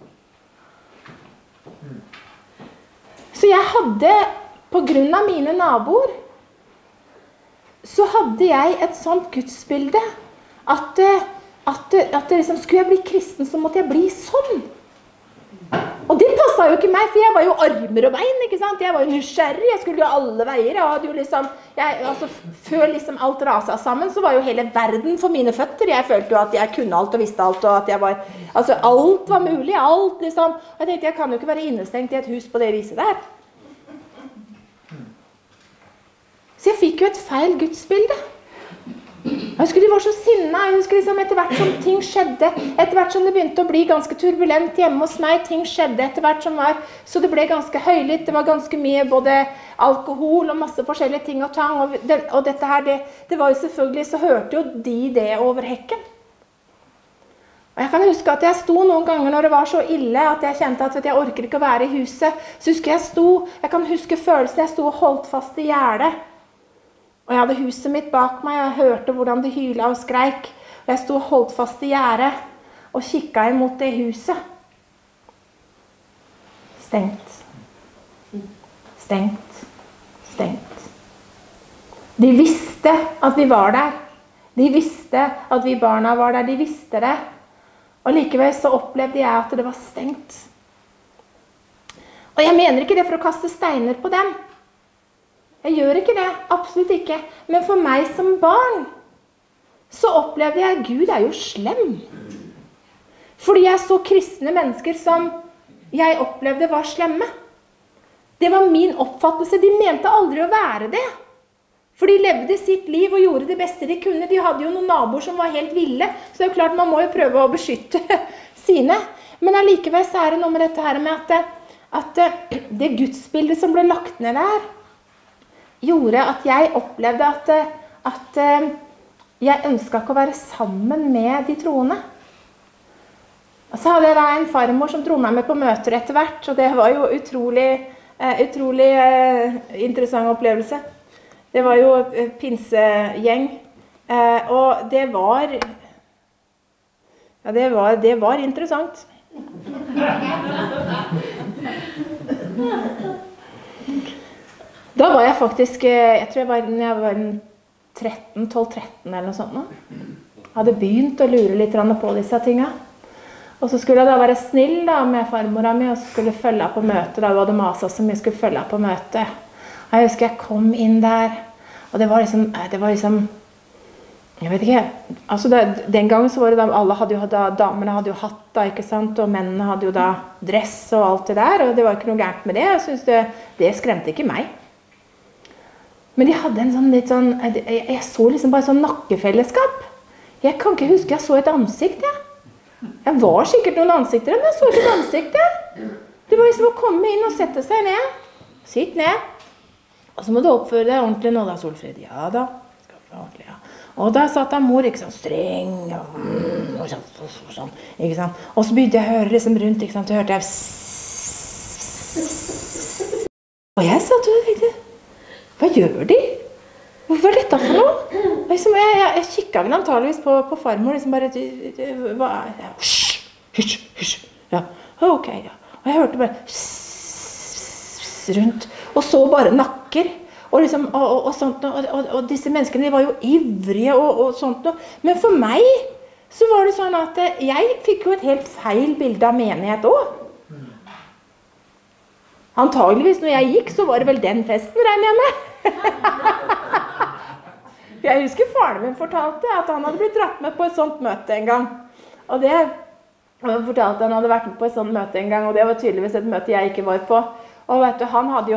Så jeg hadde, på grunn av mine naboer, så hadde jeg et sånt gudsbilde at liksom, skulle jeg bli kristen, så måtte jeg bli sånn. Og det passet jo ikke meg, for jeg var jo armer og bein, ikke sant? Jeg var jo nysgjerrig, jeg skulle jo alle veier. Jeg hadde jo liksom, før liksom alt raset sammen, så var jo hele verden for mine føtter. Jeg følte jo at jeg kunne alt og visste alt, og at jeg var, altså alt var mulig, alt liksom. Og jeg tenkte, jeg kan jo ikke være innestengt i et hus på det viset der. Så jeg fikk jo et feil gudsbilde. Jeg husker de var så sinne, jeg husker liksom etter hvert som ting skjedde, etter hvert som det begynte å bli ganske turbulent hjemme hos meg, ting skjedde etter hvert som var, så det ble ganske høylytt, det var ganske mye både alkohol og masse forskjellige ting og tang, og dette her, det var jo selvfølgelig, så hørte jo de det over hekken. Og jeg kan huske at jeg sto noen ganger når det var så ille at jeg kjente at jeg orker ikke å være i huset, så husker jeg kan huske følelsen, jeg sto og holdt fast i gjerdet. Og jeg hadde huset mitt bak meg, og jeg hørte hvordan det hylet og skreik. Og jeg sto og holdt fast i gjerdet og kikket imot det huset. Stengt. Stengt. Stengt. De visste at vi var der. De visste at vi barna var der. De visste det. Og likevel så opplevde jeg at det var stengt. Og jeg mener ikke det for å kaste steiner på dem. Jeg gjør ikke det, absolutt ikke. Men for meg som barn, så opplevde jeg at Gud er jo slem. Fordi jeg så kristne mennesker som jeg opplevde var slemme. Det var min oppfattelse. De mente aldri å være det. For de levde sitt liv og gjorde det beste de kunne. De hadde jo noen naboer som var helt ville. Så det er jo klart man må jo prøve å beskytte sine. Men allikevel så er det noe med dette her med at det gudsbildet som ble lagt ned der, gjorde at jeg opplevde at jeg ønsket ikke å være sammen med de troende. Og så hadde jeg da en farmor som dro meg med på møter etter hvert, og det var jo utrolig interessant opplevelse. Det var jo pinsegjeng, og det var interessant. Da var jeg faktisk, jeg tror når jeg var 12-13 eller noe sånt nå. Jeg hadde begynt å lure litt på disse tingene. Og så skulle jeg da være snill da, med farmora mi, og så skulle jeg følge på møte. Da var det Masa som jeg skulle følge på møte. Og jeg husker jeg kom inn der, og det var liksom jeg vet ikke, altså den gangen så var det da, damene hadde jo hatt da, ikke sant, og mennene hadde jo da dress og alt det der, og det var ikke noe gærent med det. Jeg synes det skremte ikke meg. Men de hadde en sånn litt sånn, jeg så liksom bare sånn nakkefellesskap. Jeg kan ikke huske jeg så et ansikt, Jeg var sikkert noen ansikter, men jeg så ikke et ansikt, Det var liksom å komme inn og sette seg ned. Sitt ned. Og så må du oppføre deg ordentlig nå da, Solfrid. Ja da, skal være ordentlig, ja. Og da satt han mor, ikke sånn streng, og sånn, ikke sant. Og så begynte jeg å høre liksom rundt, ikke sant, så hørte jeg og jeg satt og tenkte, hva gjør de? Hvorfor er dette for noe? Liksom, jeg kikket vel antageligvis på farmor, liksom bare, hva er det? Hysj, ja, ok, ja. Og jeg hørte bare rundt, og så bare nakker, og liksom, og sånt, og disse menneskene, de var jo ivrige og sånt, men for meg, så var det sånn at jeg fikk jo et helt feil bilde av menighet også. Antageligvis når jeg gikk, så var det vel den festen, regner jeg med. Jeg husker faren min fortalte at han hadde blitt dratt med på et sånt møte en gang. Og han fortalte at han hadde vært med på et sånt møte en gang, og det var tydeligvis et møte jeg ikke var på. Og vet du, han hadde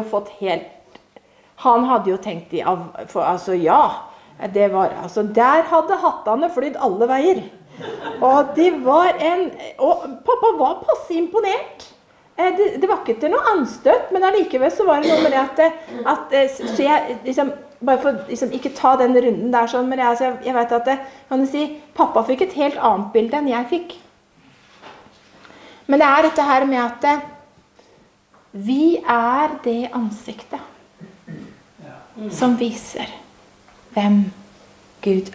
jo tenkt altså ja, det var, altså der hadde hattene flydd alle veier. Og og pappa var passe imponert. Det var ikke til noe anstøt, men allikevel så var det noe med det så jeg liksom, bare for liksom, ikke ta den runden der sånn, men jeg vet at kan du si, pappa fikk et helt annet bilde enn jeg fikk. Men det er dette her med at vi er det ansiktet som viser hvem Gud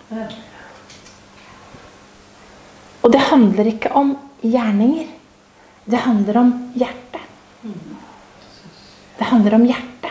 Og det handler ikke om gjerninger. Det handler om hjerte. Det handler om hjerte.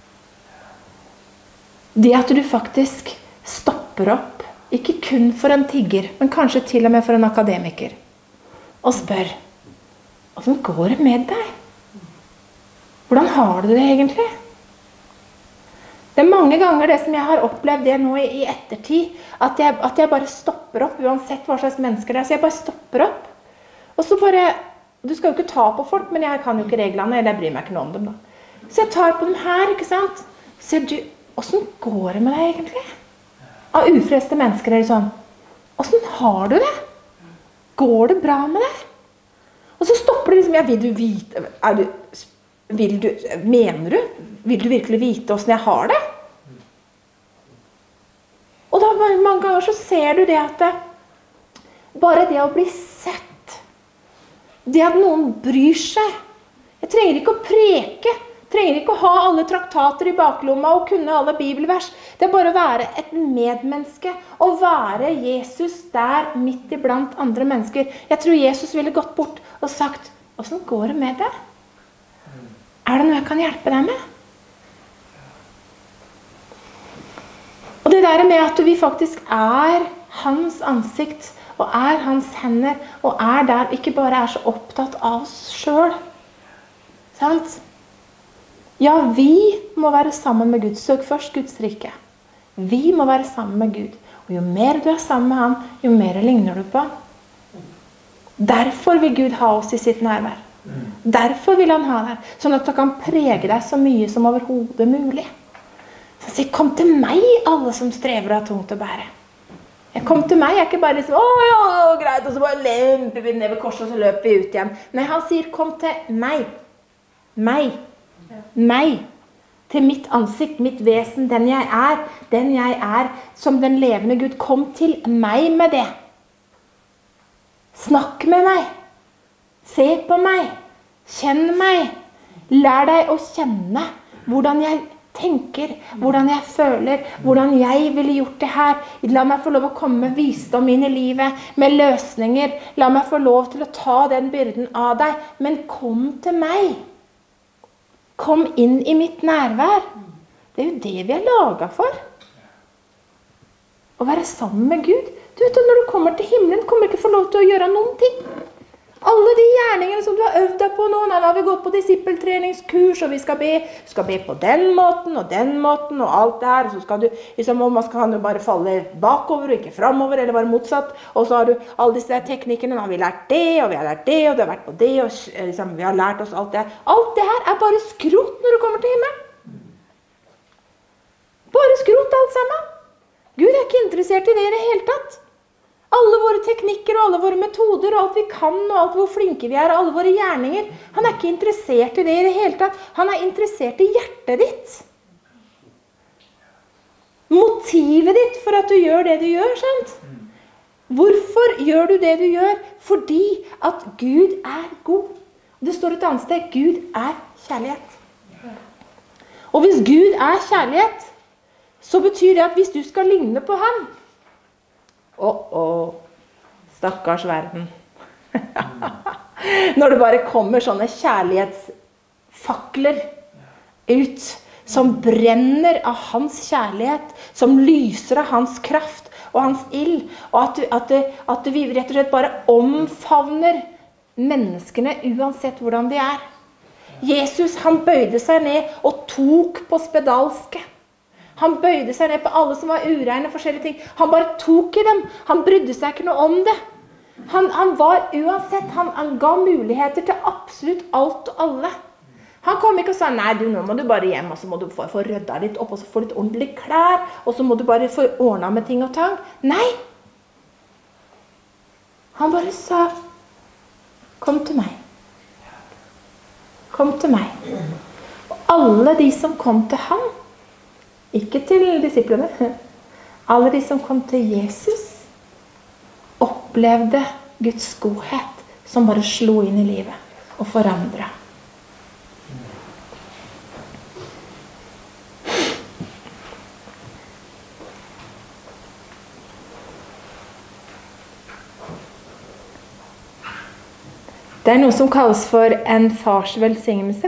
Det at du faktisk stopper opp, ikke kun for en tigger, men kanskje til og med for en akademiker, og spør, hvordan går det med deg? Hvordan har du det egentlig? Det mange ganger det som jeg har opplevd det nå i ettertid, at jeg bare stopper opp, uansett hva slags mennesker det så jeg bare stopper opp. Og så bare, du skal jo ikke ta på folk, men jeg kan jo ikke reglene, eller jeg bryr meg ikke noe om dem da. Så jeg tar på dem her, ikke sant? Så sier du, hvordan går det med deg egentlig? Av ufrelste mennesker er det sånn, hvordan har du det? Går det bra med deg? Og så stopper det liksom, vil du vite, mener du? Vil du virkelig vite hvordan jeg har det? Og da mange ganger så ser du det at bare det å bli sett, det at noen bryr seg, jeg trenger ikke å preke, trenger ikke å ha alle traktater i baklomma og kunne alle bibelvers. Det bare å være et medmenneske og være Jesus der midt iblant andre mennesker. Jeg tror Jesus ville gått bort og sagt, hvordan går det med deg? Er det noe jeg kan hjelpe deg med? Og det der med at vi faktisk hans ansikt og hans hender og der, ikke bare så opptatt av oss selv. Sant? Ja, vi må være sammen med Gud. Søk først Guds rike. Vi må være sammen med Gud. Og jo mer du sammen med han, jo mer ligner du på han. Derfor vil Gud ha oss i sitt nærvær. Derfor vil han ha deg. Sånn at han kan prege deg så mye som overhodet mulig. Så han sier, kom til meg, alle som strever av tungt å bære. Kom til meg, jeg ikke bare liksom, ja, greit, og så bare lemper vi ned ved korset, og så løper vi ut igjen. Nei, han sier, kom til meg. Meg. Til mitt ansikt, mitt vesen, den jeg er, som den levende Gud. Kom til meg med det. Snakk med meg. Se på meg. Kjenn meg. Lær deg å kjenne hvordan jeg tenker, hvordan jeg føler, hvordan jeg ville gjort det her. La meg få lov å komme med visdom inn i livet, med løsninger. La meg få lov til å ta den byrden av deg. Men kom til meg. Kom inn i mitt nærvær. Det er jo det vi er laget for. Å være sammen med Gud. Du vet, når du kommer til himmelen, kommer du ikke få lov til å gjøre noen ting. Alle de gjerningene som du har øvd deg på nå, nå har vi gått på disippeltreningskurs, og vi skal be på den måten, og alt det her, så skal du, liksom, man kan jo bare falle bakover, og ikke fremover, eller bare motsatt, og så har du alle disse teknikkene, nå har vi lært det, og vi har lært det, og du har vært på det, og liksom, vi har lært oss alt det her. Alt det her er bare skrot når du kommer til himmelen. Bare skrot alt sammen. Gud er ikke interessert i det i det hele tatt. Alle våre teknikker og alle våre metoder og alt vi kan og alt hvor flinke vi er og alle våre gjerninger. Han er ikke interessert i det i det hele tatt. Han er interessert i hjertet ditt. Motivet ditt for at du gjør det du gjør, sant? Hvorfor gjør du det du gjør? Fordi at Gud er god. Det står et annet sted, Gud er kjærlighet. Og hvis Gud er kjærlighet, så betyr det at hvis du skal ligne på ham, stakkars verden. Når det bare kommer sånne kjærlighetsfakler ut, som brenner av hans kjærlighet, som lyser av hans kraft og hans ild, og at vi rett og slett bare omfavner menneskene uansett hvordan de er. Jesus, han bøyde seg ned og tok på spedalske. Han bøyde seg ned på alle som var ureine, forskjellige ting. Han bare tok i dem. Han brydde seg ikke noe om det. Han var uansett, han ga muligheter til absolutt alt og alle. Han kom ikke og sa, nei, nå må du bare hjem, og så må du få rydda litt opp, og så få litt ordentlige klær, og så må du bare få ordnet med ting og tang. Nei! Han bare sa, kom til meg. Kom til meg. Og alle de som kom til ham, ikke til disiplene, alle de som kom til Jesus, opplevde Guds godhet som bare slo inn i livet og forandret. Det noe som kalles for en fars velsignelse.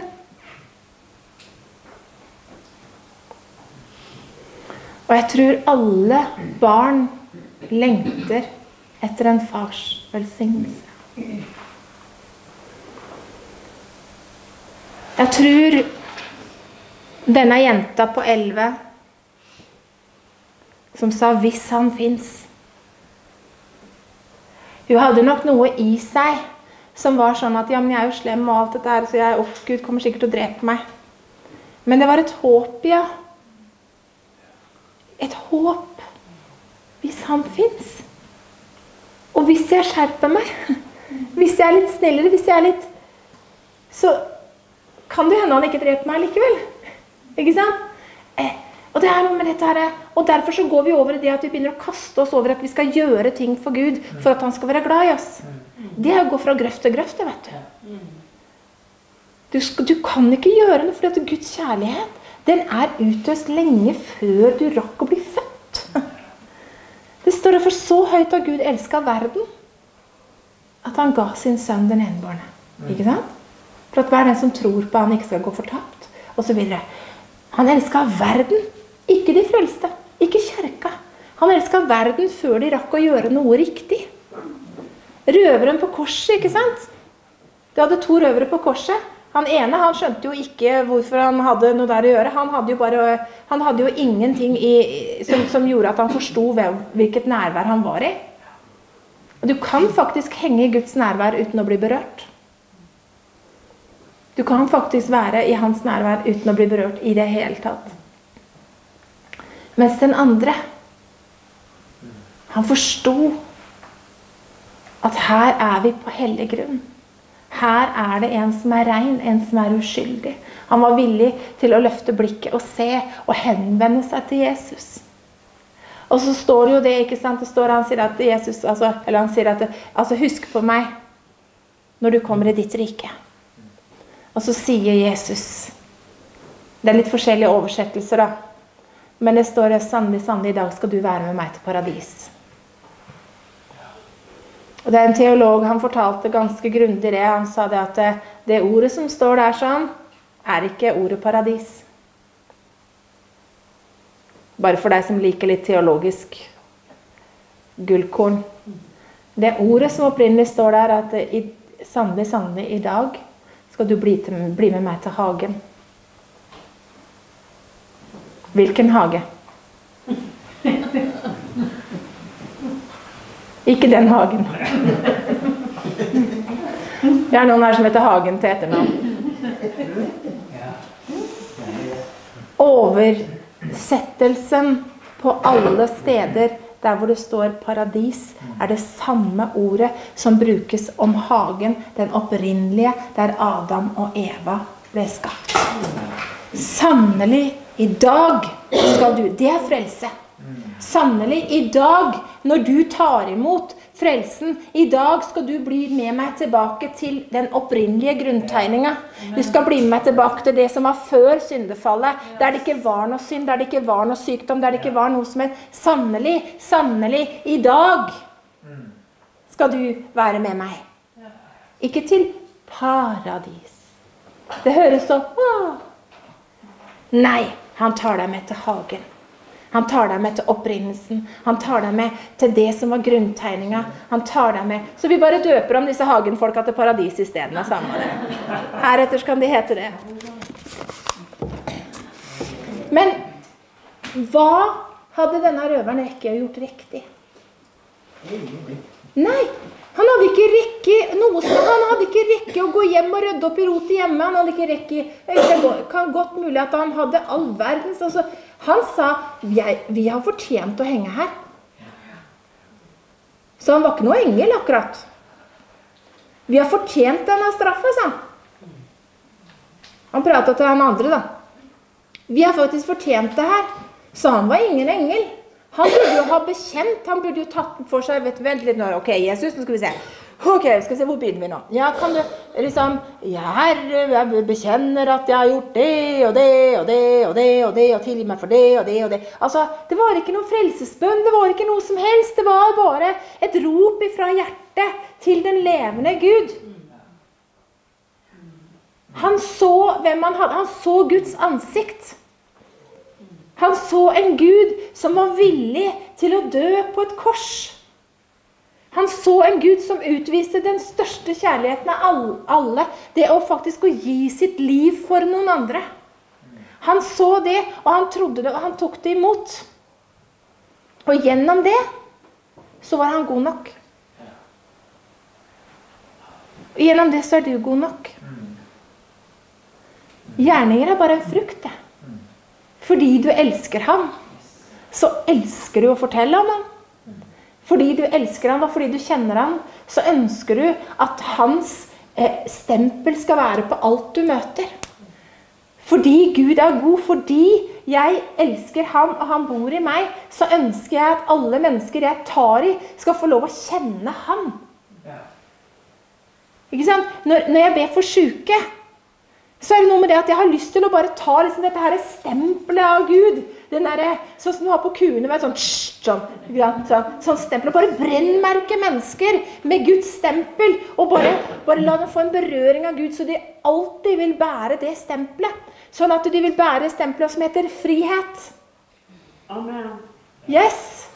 Og jeg tror alle barn lengter etter en fars velsignelse. Jeg tror denne jenta på 11 som sa hvis han finnes. Hun hadde nok noe i seg som var sånn at ja, men jeg er jo slem og alt dette her, så Gud kommer sikkert til å drepe meg. Men det var et håp, ja. Et håp hvis han finnes. Og hvis jeg skjerper meg, hvis jeg er litt snillere, hvis jeg er litt, så kan det hende han ikke dreper meg likevel. Ikke sant? Og det noe med dette her, og derfor så går vi over i det at vi begynner å kaste oss over at vi skal gjøre ting for Gud, for at han skal være glad i oss. Det å gå fra grøft til grøft, vet du. Du kan ikke gjøre noe, fordi at Guds kjærlighet, den utøst lenge før du rakk å bli født. Det står derfor så høyt at Gud elsket verden, at han ga sin sønn den enbårne. Ikke sant? For at hver den som tror på han ikke skal gå fortapt, og så videre. Han elsket verden, ikke de frelste, ikke kirka. Han elsket verden før de rakk å gjøre noe riktig. Røveren på korset, ikke sant? Det hadde 2 røvere på korset. Han ene, han skjønte jo ikke hvorfor han hadde noe der å gjøre. Han hadde jo ingenting som gjorde at han forstod hvilket nærvær han var i. Og du kan faktisk henge i Guds nærvær uten å bli berørt. Du kan faktisk være i hans nærvær uten å bli berørt i det hele tatt. Mens den andre, han forstod at her vi på hellig grunn. Her det en som ren, en som uskyldig. Han var villig til å løfte blikket og se og henvende seg til Jesus. Og så står det jo det, ikke sant? Det står, han sier at Jesus, han sier at husk på meg når du kommer i ditt rike. Og så sier Jesus, det litt forskjellige oversettelser da, men det står sannelig, sannelig, i dag skal du være med meg til paradis. Og det en teolog, han fortalte ganske grundig det. Han sa det at det ordet som står der sånn, ikke ordet paradis. Bare for deg som liker litt teologisk gullkorn. Det ordet som opprinnelig står der, at sannelig, sannelig, i dag skal du bli med meg til hagen. Hvilken hage? Ikke den hagen. Det noen her som heter Hagen til etternavn. Oversettelsen på alle steder der hvor det står paradis, det samme ordet som brukes om hagen, den opprinnelige, der Adam og Eva ble skapt. Sannelig, i dag skal du, det frelse. Sannelig, i dag, når du tar imot frelsen, i dag skal du bli med meg tilbake til den opprinnelige grunntegningen. Du skal bli med meg tilbake til det som var før syndefallet, der det ikke var noe synd, der det ikke var noe sykdom, der det ikke var noe som sannelig, sannelig, i dag skal du være med meg. Ikke til paradis. Det høres så, Nei, han tar deg med til hagen. Han tar deg med til opprinnelsen. Han tar deg med til det som var grunntegningen. Han tar deg med. Så vi bare døper om disse hagenfolka til paradis i stedet av samme det. Heretter kan de hete det. Men hva hadde denne røveren ikke gjort riktig? Nei, han hadde ikke rekke å gå hjem og rydde opp i rotet hjemme. Han hadde ikke rekke, det kan godt mulig at han hadde all verdens, han sa, vi har fortjent å henge her. Så han var ikke noe engel akkurat. Vi har fortjent denne straffa, sa han. Han pratet til han andre da. Vi har faktisk fortjent det her. Så han var ingen engel. Han burde jo ha bekjent, han burde jo tatt for seg, vent litt nå, ok, Jesus, nå skal vi se. Ok, skal vi se, hvor begynner vi nå? Ja, kan du, liksom, ja, Herre, jeg bekjenner at jeg har gjort det, og det, og det, og det, og det, og tilgi meg for det, og det, og det. Altså, det var ikke noe frelsesbønn, det var ikke noe som helst, det var bare et rop ifra hjertet til den levende Gud. Han så hvem han hadde. Han så Guds ansikt. Han så en Gud som var villig til å dø på et kors. Han så en Gud som utviste den største kjærligheten av alle. Det å faktisk å gi sitt liv for noen andre. Han så det, og han trodde det, og han tok det imot. Og gjennom det, så var han god nok. Og gjennom det så er du god nok. Gjerninger er bare en frukt, det. Fordi du elsker ham, så elsker du å fortelle om ham. Fordi du elsker ham, og fordi du kjenner ham, så ønsker du at hans stempel skal være på alt du møter. Fordi Gud er god, fordi jeg elsker ham, og han bor i meg, så ønsker jeg at alle mennesker jeg tar i, skal få lov å kjenne ham. Ikke sant? Når jeg ber for syke, så er det noe med det at jeg har lyst til å bare ta liksom dette her stempelet av Gud. Den der, sånn som du har på kuene, med sånn stempel, og bare brennmerke mennesker med Guds stempel, og bare la dem få en berøring av Gud, så de alltid vil bære det stempelet. Sånn at de vil bære stempelet som heter frihet. Amen. Yes.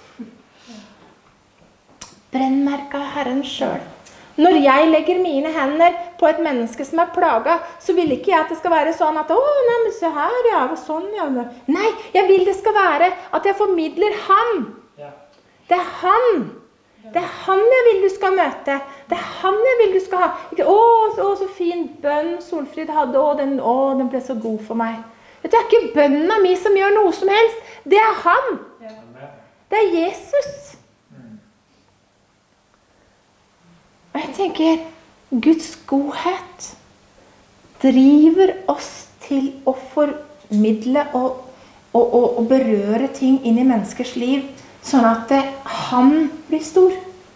Brennmerke av Herren selv. Når jeg legger mine hender på et menneske som er plaget, så vil ikke jeg at det skal være sånn at, nei, men se her, ja, sånn, ja. Nei, jeg vil det skal være at jeg formidler ham. Det er han. Det er han jeg vil du skal møte. Det er han jeg vil du skal ha. Ikke, så fin bønn Solfrid hadde, den ble så god for meg. Det er ikke bønnen av meg som gjør noe som helst. Det er han. Det er Jesus. Og jeg tenker, Guds godhet driver oss til å formidle og berøre ting inn i menneskers liv, sånn at han blir stor.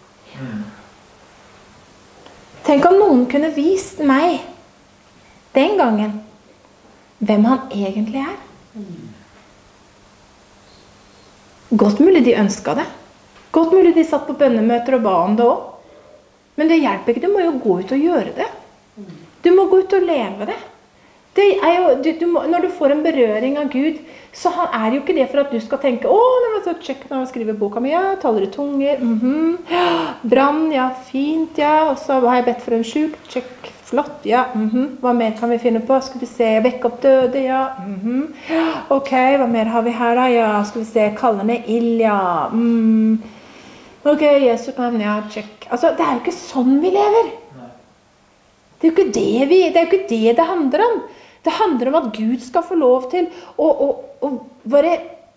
Tenk om noen kunne vist meg den gangen hvem han egentlig er. Godt mulig de ønsket det. Godt mulig de satt på bønnemøter og ba om det også. Men det hjelper ikke, du må jo gå ut og gjøre det. Du må gå ut og leve det. Det er jo, når du får en berøring av Gud, så er det jo ikke det for at du skal tenke, nå må jeg tjekke når jeg skriver boka mi, ja, taler i tunger, brann, ja, fint, ja, og så har jeg bedt for en syk, tjekk, flott, ja, hva mer kan vi finne på? Skal vi se, vekk opp døde, ja, ok, hva mer har vi her da? Ja, skal vi se, kalle ned ild, ja, ok, Jesus kan, ja, tjekk. Altså, det er jo ikke sånn vi lever. Det er jo ikke det det handler om. Det handler om at Gud skal få lov til å bare,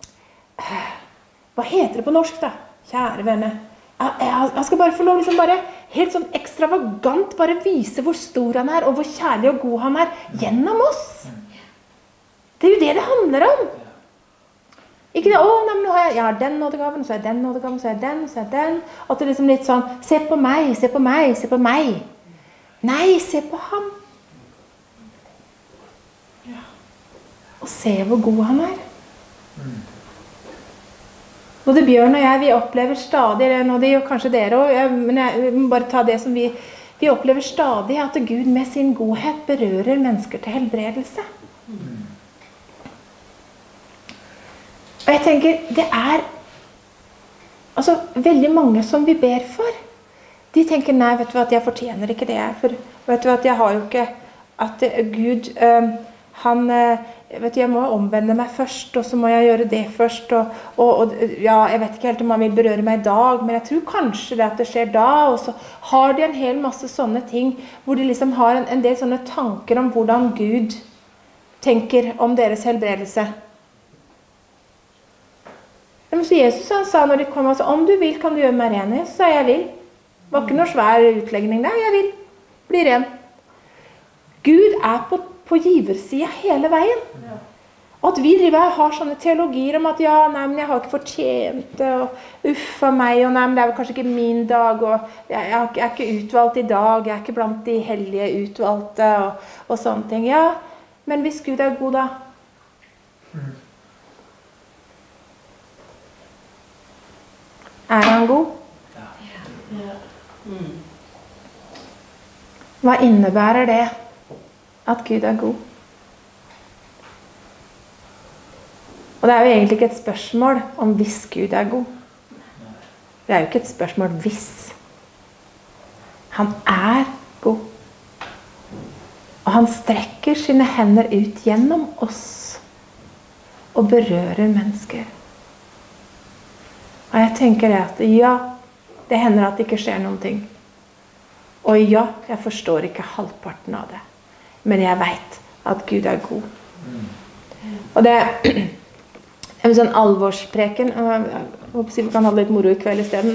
hva heter det på norsk da? Kjære venne. Jeg skal bare få lov liksom bare helt sånn ekstravagant bare vise hvor stor han er, og hvor kjærlig og god han er gjennom oss. Det er jo det det handler om. Ikke det, nei, men nå har jeg har den nådegaven, så er den nådegaven, så er den, så er den. At det liksom litt sånn, se på meg, se på meg, se på meg. Nei, se på ham. Og se hvor god han er. Både Bjørn og jeg, vi opplever stadig, og kanskje dere også, men jeg må bare ta det som vi opplever stadig, at Gud med sin godhet berører mennesker til helbredelse. Og jeg tenker, det er altså, veldig mange som vi ber for. De tenker, nei, vet du hva, at jeg fortjener ikke det. For vet du hva, at jeg har jo ikke, at Gud, vet du, jeg må omvende meg først, og så må jeg gjøre det først. Og ja, jeg vet ikke helt om han vil berøre meg i dag, men jeg tror kanskje det at det skjer da. Og så har de en hel masse sånne ting, hvor de liksom har en del sånne tanker om hvordan Gud tenker om deres helbredelse. Men så Jesus han sa når de kom, altså, om du vil kan du gjøre meg ren. Så sa jeg vil. Det var ikke noe svær utlegning der, jeg vil. Bli ren. Gud er på giversiden hele veien. Og at vi har sånne teologier om at ja, nei, men jeg har ikke fortjent det, og uffa meg, og nei, men det er vel kanskje ikke min dag, og jeg er ikke utvalgt i dag, jeg er ikke blant de hellige utvalgte, og sånne ting. Ja, men hvis Gud er god da, er han god? Hva innebærer det? at Gud god. Og det jo egentlig ikke et spørsmål om hvis Gud god. Det jo ikke et spørsmål hvis. Han god. Og han strekker sine hender ut gjennom oss og berører mennesker. Og jeg tenker at ja, det hender at det ikke skjer noen ting. Og ja, jeg forstår ikke halvparten av det. Men jeg vet at Gud god. Og det en sånn alvorspreken. Jeg håper vi kan ha litt moro i kveld i stedet.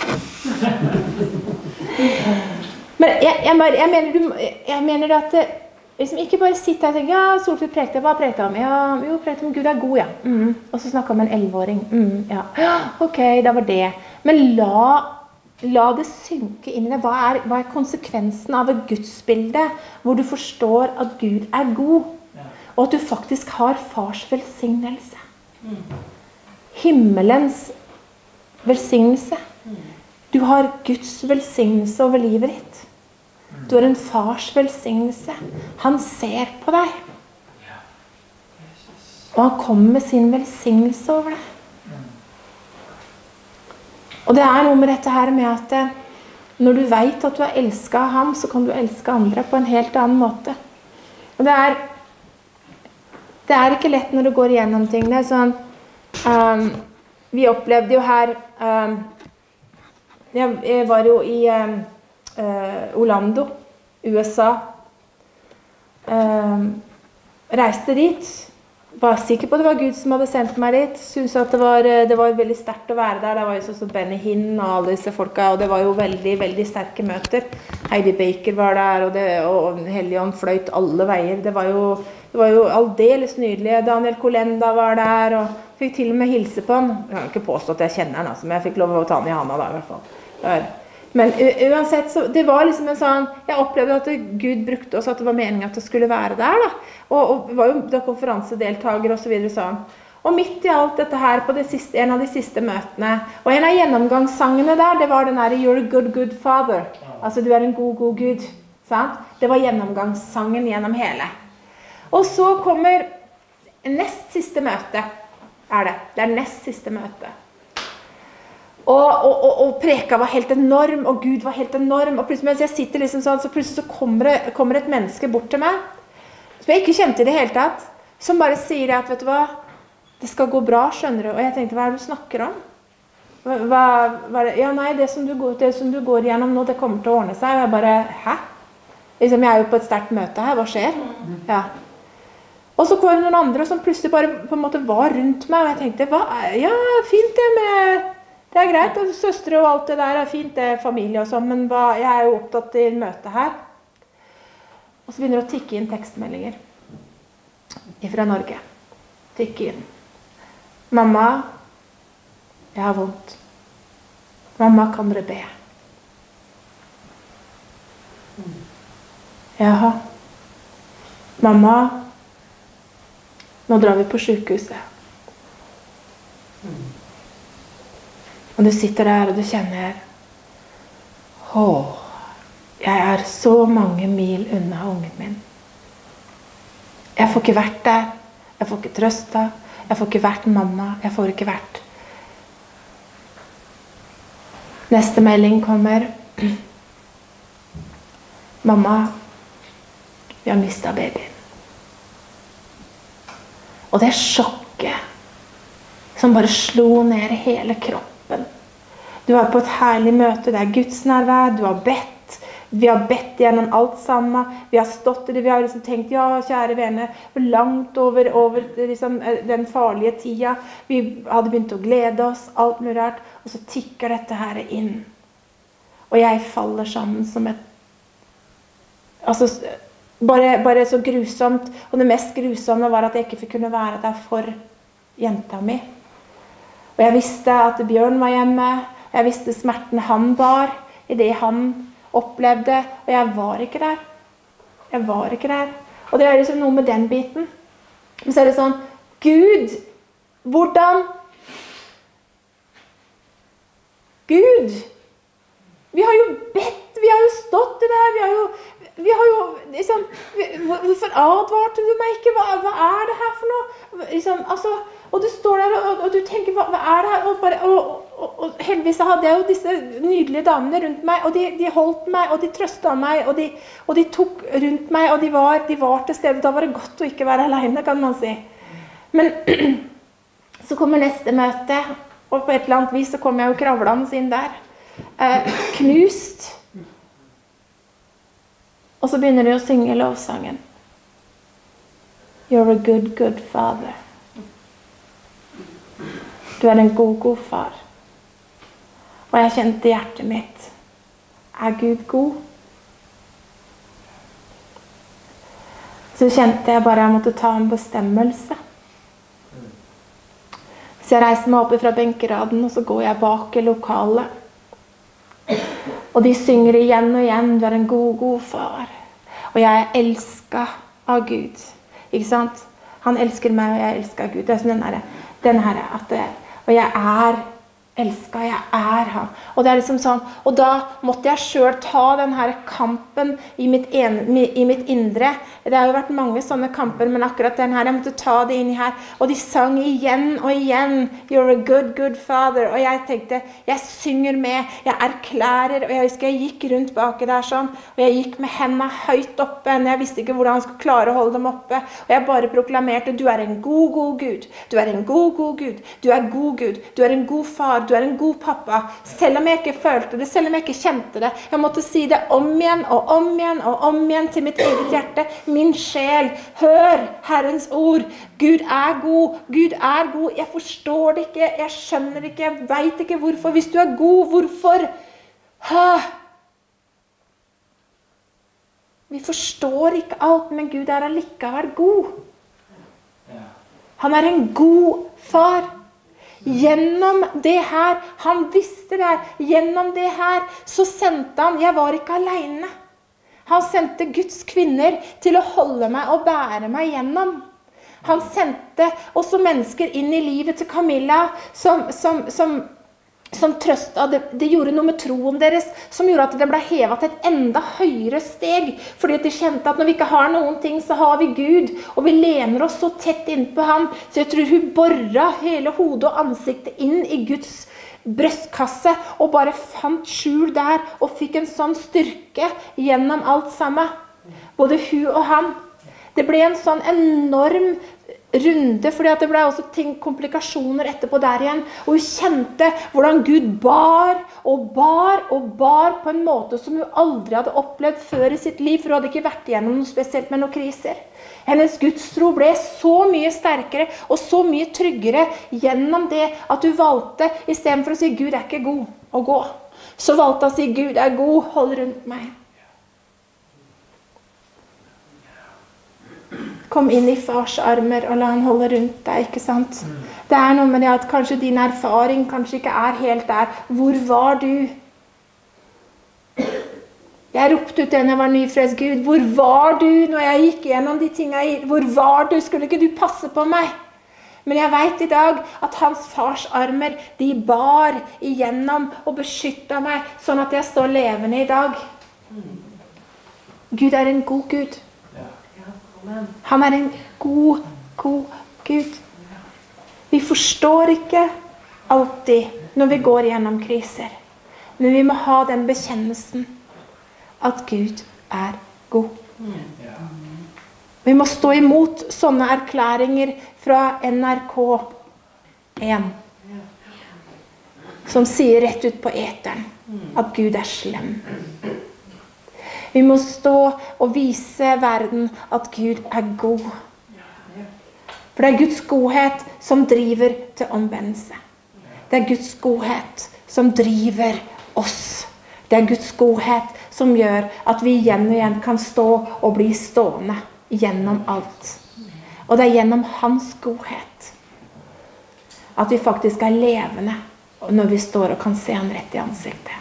Men jeg mener at liksom ikke bare sitte her og tenke, ja, Solfrid prekte, hva prekte om? Ja, jo, prekte om Gud god, ja. Og så snakket om en 11-åring. Ja, ok, da var det. Men la det synke inn i det. Hva konsekvensen av et gudsbilde hvor du forstår at Gud god, og at du faktisk har fars velsignelse. Himmelens velsignelse. Du har Guds velsignelse over livet ditt. Du har en fars velsignelse. Han ser på deg. Og han kommer med sin velsignelse over deg. Og det noe med dette her med at når du vet at du har elsket ham, så kan du elske andre på en helt annen måte. Og det ikke lett når du går igjennom ting. Det sånn, vi opplevde jo her, jeg var jo i Orlando, USA. Reiste dit. Var sikker på at det var Gud som hadde sendt meg dit. Synes at det var veldig sterkt å være der. Det var jo sånn Benny Hinn og alle disse folka, og det var jo veldig, veldig sterke møter. Heidi Baker var der, og Helligånd fløyt alle veier. Det var jo aldeles nydelige. Daniel Kolenda var der, og fikk til og med hilse på han. Jeg har ikke påstått at jeg kjenner han, men jeg fikk lov å ta han i handa da, i hvert fall. Men uansett, så det var liksom en sånn, jeg opplevde at Gud brukte oss, at det var meningen at det skulle være der da. Og var jo da konferansedeltager og så videre sånn. Og midt i alt dette her, på en av de siste møtene, og en av gjennomgangssangene der, det var den der You're a good, good father. Altså, du en god, god Gud. Sant? Det var gjennomgangssangen gjennom hele. Og så kommer nest siste møte, det nest siste møte. Og preka var helt enorm, og Gud var helt enorm, og plutselig mens jeg sitter liksom sånn, så plutselig så kommer et menneske bort til meg, som jeg ikke kjente i det hele tatt, som bare sier at, vet du hva, det skal gå bra, skjønner du, og jeg tenkte, hva det du snakker om? Ja, nei, det som du går igjennom nå, det kommer til å ordne seg, og jeg bare, hæ? Liksom, jeg jo på et sterkt møte her, hva skjer? Ja. Og så kom det noen andre som plutselig bare på en måte var rundt meg, og jeg tenkte, ja, fint det med... Det greit, og søstre og alt det der fint, det familie og sånn, men jeg jo opptatt i møte her. Og så begynner det å tikke inn tekstmeldinger fra Norge. Tikke inn. Mamma, jeg har vondt. Mamma, kan dere be? Jaha. Mamma, nå drar vi på sykehuset. Og du sitter der og du kjenner, jeg så mange mil unna ungen min. Jeg får ikke vært der, jeg får ikke trøsta, jeg får ikke vært mamma, jeg får ikke vært. Neste melding kommer. Mamma, vi har mistet babyen. Og det sjokket som bare slo ned hele kroppen. Du var på et herlig møte, det Guds nærvær, du har bedt, vi har bedt gjennom alt sammen, vi har stått i det, vi har liksom tenkt, ja, kjære vene, langt over liksom, den farlige tida, vi hadde begynt å glede oss, alt mulig rart, og så tikker dette her inn. Og jeg faller sammen som altså, bare så grusomt, og det mest grusomme var at jeg ikke fikk kunne være der for jenta mi. Og jeg visste at Bjørn var hjemme, jeg visste smerten han bar i det han opplevde, og jeg var ikke der. Jeg var ikke der. Og det liksom noe med den biten. Men så det sånn, Gud, hvordan? Gud, vi har jo bedt, vi har jo stått i det her, vi har jo liksom, Hvorfor advarte du meg ikke? Hva det her for noe? Liksom, altså, og du står der, og du tenker, hva det her? Og heldigvis hadde jeg jo disse nydelige damene rundt meg, og de holdt meg, og de trøstet meg, og de tok rundt meg, og de var til stede. Da var det godt å ikke være alene, kan man si. Men så kommer neste møte, og på et eller annet vis så kommer jeg jo kravlende inn der. Knust. Og så begynner de å synge lovsangen. You're a good, good father. Du en god, god far. Og jeg kjente i hjertet mitt. Gud god? Så kjente jeg bare jeg måtte ta en bestemmelse. Så jeg reiser meg opp fra benkeraden, og så går jeg bak i lokalet. Og de synger igjen og igjen, du en god, god far. Og jeg elsket av Gud. Ikke sant? Han elsker meg, og jeg elsker Gud. Det den her, og jeg elsket, jeg han. Og det liksom sånn, og da måtte jeg selv ta den her kampen i mitt indre. Det har jo vært mange sånne kamper, men akkurat den her, jeg måtte ta det inn i her. Og de sang igjen og igjen, You're a good, good father. Og jeg tenkte, jeg synger med, jeg erklærer, og jeg husker jeg gikk rundt baki der sånn, og jeg gikk med hendene høyt oppe, jeg visste ikke hvordan jeg skulle klare å holde dem oppe, og jeg bare proklamerte, du en god, god Gud, du en god, god Gud, du god Gud, du en god far, du en god pappa, selv om jeg ikke følte det, selv om jeg ikke kjente det. Jeg måtte si det om igjen og om igjen og om igjen til mitt eget hjerte. Min sjel, hør Herrens ord. Gud god, Gud god. Jeg forstår det ikke, jeg skjønner det ikke, jeg vet ikke hvorfor. Hvis du god, hvorfor? Vi forstår ikke alt, men Gud allikevel god. Han en god far. Gjennom det her, han visste det her, gjennom det her, så sendte han, jeg var ikke alene. Han sendte Guds kvinner til å holde meg og bære meg gjennom. Han sendte også mennesker inn i livet til Camilla, som trøstet, det gjorde noe med troen deres, som gjorde at det ble hevet til et enda høyere steg, fordi de kjente at når vi ikke har noen ting, så har vi Gud, og vi lener oss så tett inn på ham, så jeg tror hun borret hele hodet og ansiktet inn i Guds brøstkasse, og bare fant skjul der, og fikk en sånn styrke gjennom alt sammen. Både hun og han. Det ble en sånn enorm runde, fordi det ble også komplikasjoner etterpå der igjen, og hun kjente hvordan Gud bar og bar og bar på en måte som hun aldri hadde opplevd før i sitt liv, for hun hadde ikke vært igjennom noe spesielt med noen kriser. Hennes gudstro ble så mye sterkere og så mye tryggere gjennom det at hun valgte, i stedet for å si Gud ikke god å gå, så valgte hun å si Gud god, hold rundt meg. Kom inn i fars armer og la han holde rundt deg, ikke sant? Det noe med det at kanskje din erfaring kanskje ikke helt der. Hvor var du? Jeg ropte ut det når jeg var nyfrelst, Gud. Hvor var du når jeg gikk gjennom de tingene? Hvor var du? Skulle ikke du passe på meg? Men jeg vet i dag at hans fars armer, de bar igjennom og beskyttet meg, sånn at jeg står levende i dag. Gud en god Gud. Han en god, god Gud. Vi forstår ikke alltid når vi går gjennom kriser, men vi må ha den bekjennelsen at Gud god. Vi må stå imot sånne erklæringer fra NRK1 som sier rett ut på eteren at Gud slem. Vi må stå og vise verden at Gud god. For det Guds godhet som driver til omvendelse. Det Guds godhet som driver oss. Det Guds godhet som gjør at vi igjen og igjen kan stå og bli stående gjennom alt. Og det gjennom hans godhet at vi faktisk levende når vi står og kan se han rett i ansiktet.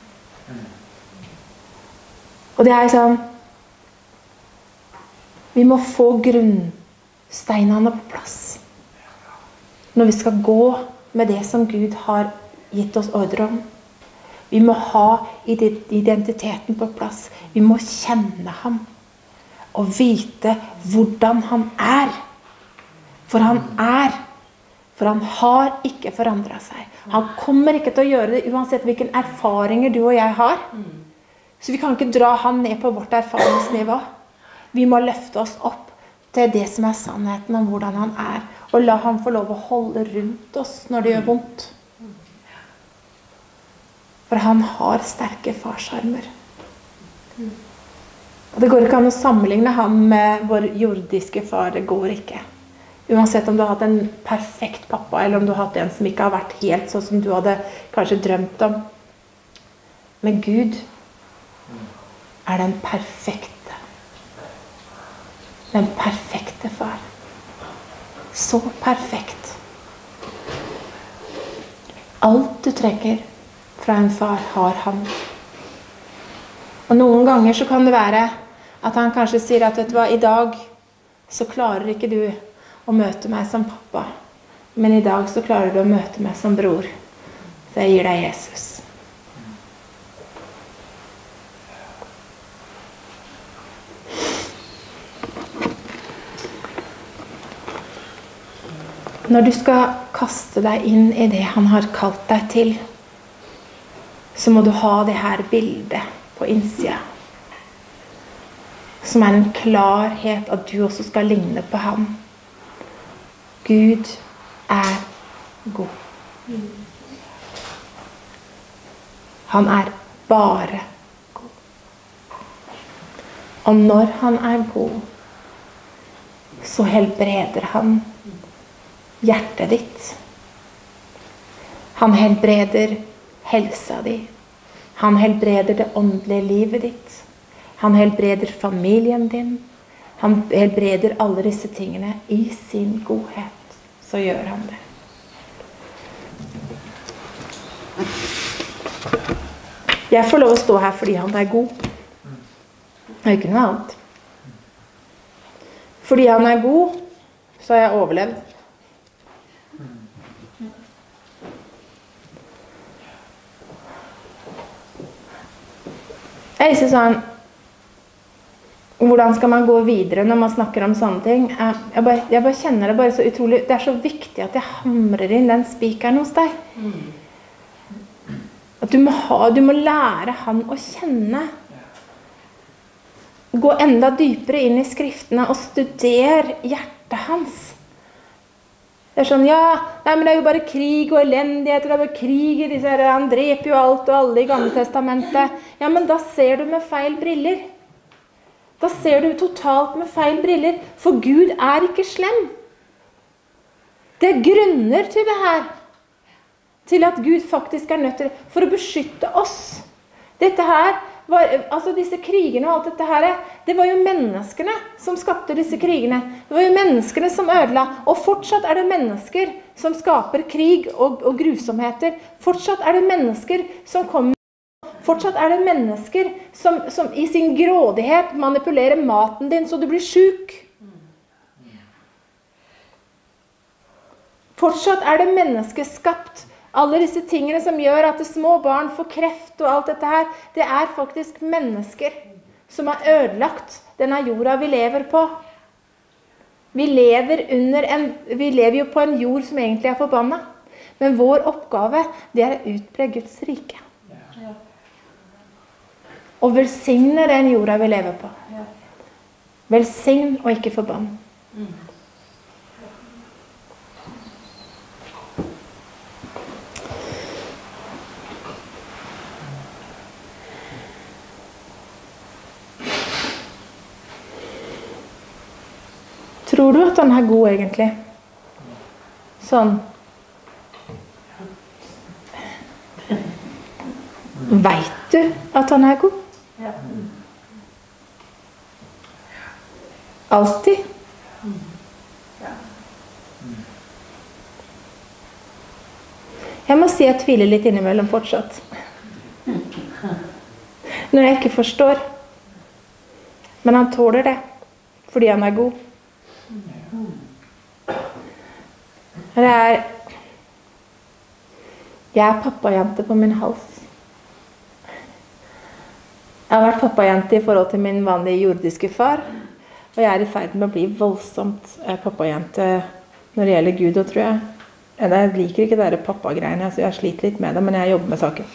Og det sånn, vi må få grunnsteinene på plass. Når vi skal gå med det som Gud har gitt oss ordre om. Vi må ha identiteten på plass. Vi må kjenne ham. å vite hvordan han er. For han er. For han har ikke forandret seg. Han kommer ikke til å gjøre det uansett hvilke erfaringer du og jeg har. Så vi kan ikke dra han ned på vårt erfaringsnivå. Vi må løfte oss opp til det som er sannheten om hvordan han er. Og la han få lov å holde rundt oss når det gjør vondt. For han har sterke farsarmer. Og det går ikke an å sammenligne han med vår jordiske far. Det går ikke. Uansett om du har hatt en perfekt pappa, eller om du har hatt en som ikke har vært helt sånn som du hadde kanskje drømt om. Men Gud er den perfekte. Den perfekte far. Så perfekt. Alt du trenger fra en far har han. Og noen ganger så kan det være at han kanskje sier at vet du hva, i dag så klarer ikke du å møte meg som pappa. Men i dag så klarer du å møte meg som bror. Så jeg gir deg Jesus. Når du skal kaste deg inn i det han har kalt deg til, så må du ha det her bildet på innsida. Som er en klarhet at du også skal ligne på ham. Gud er god. Han er bare god. Og når han er god, så helbreder han hjertet ditt. Han helbreder helsa di. Han helbreder det åndelige livet ditt. Han helbreder familien din. Han helbreder alle disse tingene i sin godhet. Så gjør han det. Jeg får lov å stå her fordi han er god. Det er ikke noe annet. Fordi han er god, så har jeg overlevd. Jeg synes sånn, hvordan skal man gå videre når man snakker om sånne ting? Jeg bare kjenner det bare så utrolig, det er så viktig at jeg hamrer inn den spikeren hos deg. At du må lære han å kjenne. Gå enda dypere inn i skriftene og studere hjertet hans. Det er sånn, nei, men det er jo bare krig og elendighet, det er bare krig i disse her, han dreper jo alt og alle i Gamle Testamentet. Ja, men da ser du med feil briller. Da ser du totalt med feil briller, for Gud er ikke slem. Det er grunner til det her, til at Gud faktisk er nødt til det, for å beskytte oss. Dette her, altså disse krigene og alt dette her, det var jo menneskene som skapte disse krigene. Det var jo menneskene som ødela, og fortsatt er det mennesker som skaper krig og grusomheter. Fortsatt er det mennesker som kommer, fortsatt er det mennesker som i sin grådighet manipulerer maten din så du blir syk. Fortsatt er det menneskeskapt. Alle disse tingene som gjør at små barn får kreft og alt dette her, det er faktisk mennesker som har ødelagt denne jorda vi lever på. Vi lever jo på en jord som egentlig er forbannet. Men vår oppgave, det er å utbre Guds rike. Og velsigne den jorda vi lever på. Velsign og ikke forbann. Tror du at han er god egentlig? Sånn. Vet du at han er god? Ja. Alltid? Ja. Jeg må si jeg tviler litt innimellom fortsatt. Når jeg ikke forstår. Men han tåler det, fordi han er god. Jeg er pappajente på min hals. Jeg har vært pappajente i forhold til min vanlige jordiske far. Og jeg I ferd med å bli voldsomt pappajente når det gjelder Gud, og tror jeg. Jeg liker ikke det der pappagreiene, så jeg sliter litt med det, men jeg jobber med saken.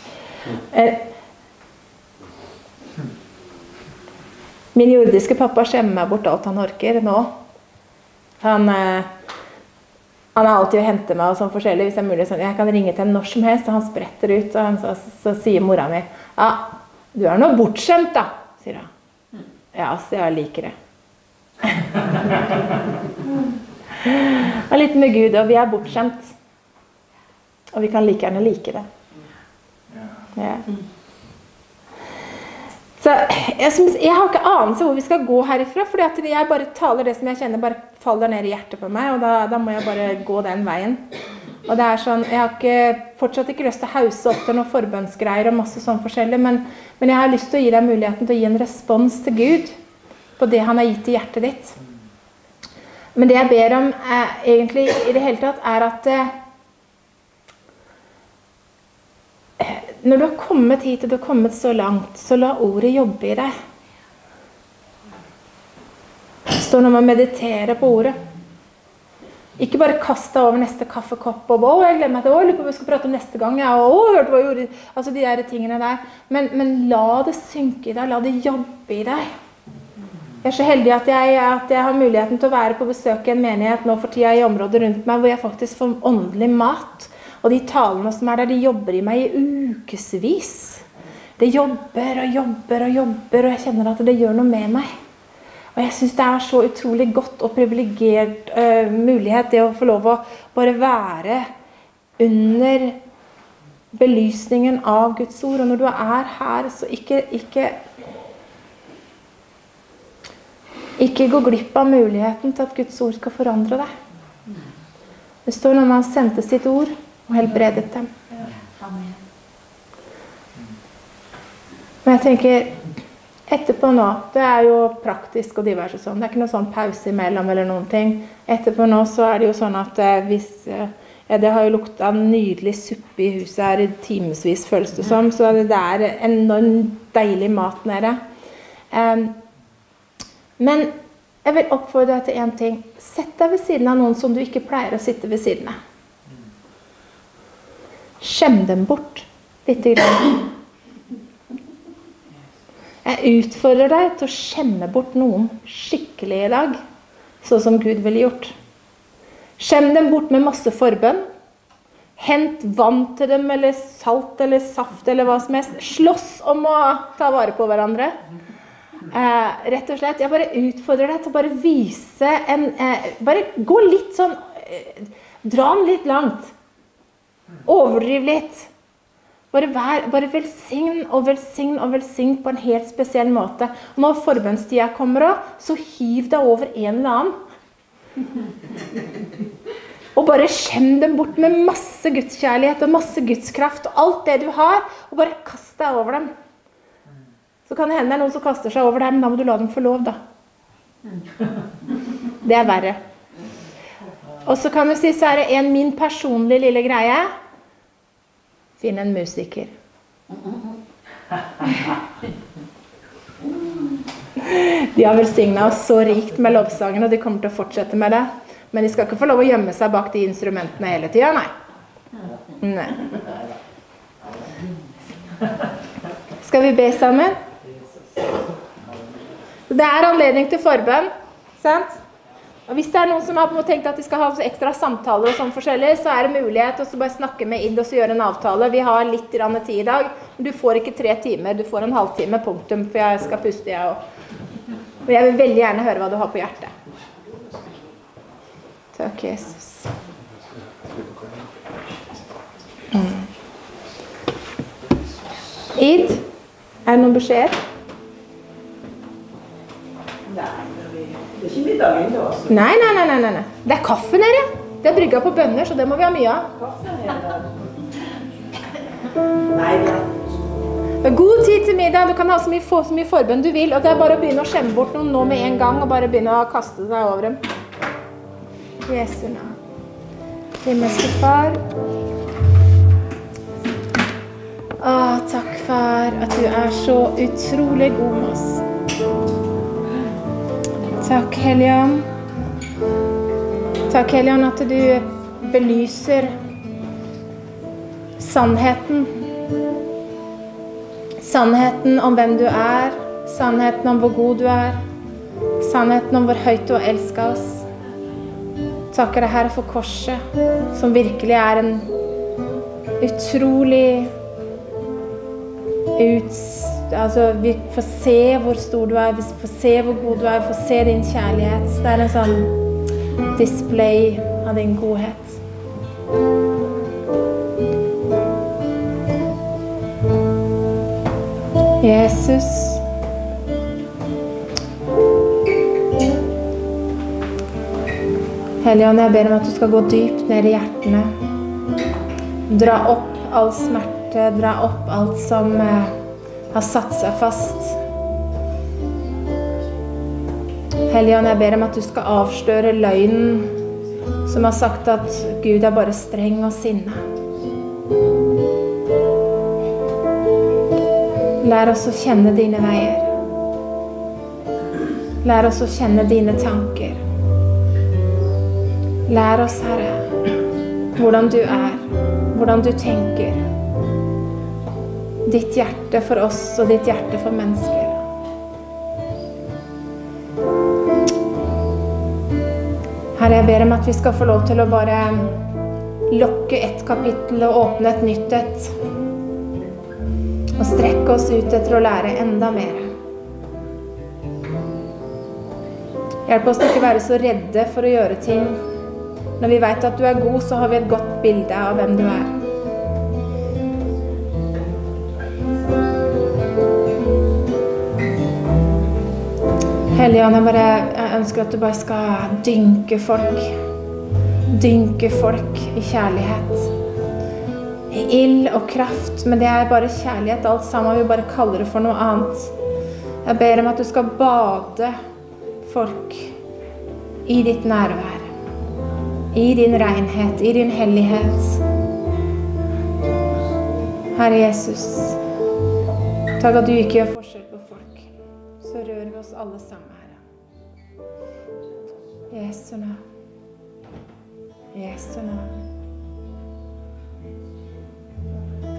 Min jordiske pappa skjemmer meg bort alt han orker nå. Han er alltid å hente meg og sånn forskjellig, hvis det mulig. Sånn, jeg kan ringe til en når som helst, og han spretter ut, og så sier mora mi, ja, du nå bortskjemt da, sier han. Ja, så jeg liker det. Og litt med Gud, og vi bortskjemt. Og vi kan like gjerne like det. Ja. Så jeg har ikke anelse hvor vi skal gå herifra, fordi at jeg bare taler det som jeg kjenner, bare faller ned I hjertet på meg, og da må jeg bare gå den veien. Og det sånn, jeg har fortsatt ikke lyst til å hause opp til noen forbønnsgreier og masse sånn forskjellig, men jeg har lyst til å gi deg muligheten til å gi en respons til Gud på det han har gitt I hjertet ditt. Men det jeg ber om egentlig I det hele tatt at når du har kommet hit og du har kommet så langt, så la ordet jobbe I deg. Det står når man mediterer på ordet. Ikke bare kast deg over neste kaffekopp og jeg glemmer at jeg lurer på hva vi skal prate om neste gang. Hørte hva jeg gjorde. Altså de der tingene der. Men la det synke I deg, la det jobbe I deg. Jeg så heldig at jeg har muligheten til å være på besøk I en menighet nå for tida I området rundt meg, hvor jeg faktisk får åndelig mat. Og de talene som der, de jobber I meg I ukesvis. Det jobber og jobber og jobber, og jeg kjenner at det gjør noe med meg. Og jeg synes det så utrolig godt og privilegert mulighet det å få lov å bare være under belysningen av Guds ord. Og når du her, så ikke gå glipp av muligheten til at Guds ord skal forandre deg. Det står når man sendte sitt ord og helbredet dem. Men jeg tenker, etterpå nå, det jo praktisk og diverse sånn, det ikke noe sånn pause imellom eller noen ting. Etterpå nå så det jo sånn at hvis, det har jo luktet nydelig suppe I huset her I timesvis, føles det som, så det enormt deilig mat nede. Men jeg vil oppfordre deg til en ting. Sett deg ved siden av noen som du ikke pleier å sitte ved siden av. Skjem dem bort litt grann. Jeg utfordrer deg til å skjemme bort noen skikkelig I dag, så som Gud ville gjort. Skjem dem bort med masse forbønn. Hent vann til dem, eller salt, eller saft, eller hva som helst. Slåss om å ta vare på hverandre. Rett og slett, jeg bare utfordrer deg til å bare vise bare gå litt sånn, dra den litt langt. Overdriv litt. Bare velsign og velsign og velsign på en helt spesiell måte. Og når forbønnstida kommer også, så hiv deg over en eller annen. Og bare skjem dem bort med masse gudskjærlighet og masse gudskraft og alt det du har, og bare kast deg over dem. Så kan det hende noen som kaster seg over deg, men da må du la dem få lov da. Det verre. Og så kan du si, så det min personlige lille greie. Finn en musiker. De har velsignet oss så rikt med lovsangen, og de kommer til å fortsette med det. Men de skal ikke få lov å gjemme seg bak de instrumentene hele tiden, nei. Nei. Skal vi be sammen? Det anledning til forbønn, sant? Og hvis det noen som har tenkt at de skal ha ekstra samtaler og sånn forskjellig, så det mulighet å bare snakke med Id og så gjøre en avtale. Vi har litt tid I dag, men du får ikke 3 timer, du får en halvtime, punktum, for jeg skal puste, jeg også. Og jeg vil veldig gjerne høre hva du har på hjertet. Takk, Jesus. Id, det noen beskjed? Det ikke middag ennå, altså. Nei. Det kaffe nede. Det brygget på bønner, så det må vi ha mye av. Kaffe nede. Nei, det god tid til middag. Du kan ha så mye forbønn du vil, og det bare å begynne å skjemme bort noen nå med en gang, og bare begynne å kaste seg over dem. Jesu navn. Himmelske Far. Takk, Far, at du så utrolig god med oss. Takk, Hellige Ånd. Takk, Hellige Ånd, at du belyser sannheten. Sannheten om hvem du er. Sannheten om hvor god du er. Sannheten om hvor høyt du har elsket oss. Takker deg, Herre, for korset, som virkelig er en utrolig vi får se hvor stor du er, vi får se hvor god du er, vi får se din kjærlighet. Det er en sånn display av din godhet. Jesus. Hellige Ånd, jeg ber om at du skal gå dypt ned i hjertene. Dra opp all smerte, dra opp alt som har satt seg fast. Hellige Ånd, jeg ber om at du skal avsløre løgnen som har sagt at Gud er bare streng og sinne. Lær oss å kjenne dine veier. Lær oss å kjenne dine tanker. Lær oss, Herre, hvordan du er, hvordan du tenker. Ditt hjerte for oss og ditt hjerte for mennesker. Herre, jeg ber om at vi skal få lov til å bare lukke et kapittel og åpne et nytt et. Og strekke oss ut etter å lære enda mer. Hjelp oss til ikke være så redde for å gjøre ting. Når vi vet at du er god, så har vi et godt bilde av hvem du er. Hellige Ånd, jeg ønsker at du bare skal dynke folk. Dynke folk i kjærlighet. I ild og kraft, men det er bare kjærlighet alt sammen. Vi bare kaller det for noe annet. Jeg ber om at du skal bade folk i ditt nærvær. I din renhet, i din hellighet. Herre Jesus, takk at du ikke gjør forskjell på folk. Så rører vi oss alle sammen, Herre. Jesu navn. Jesu navn.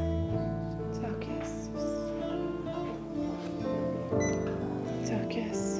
Takk, Jesus. Takk, Jesus.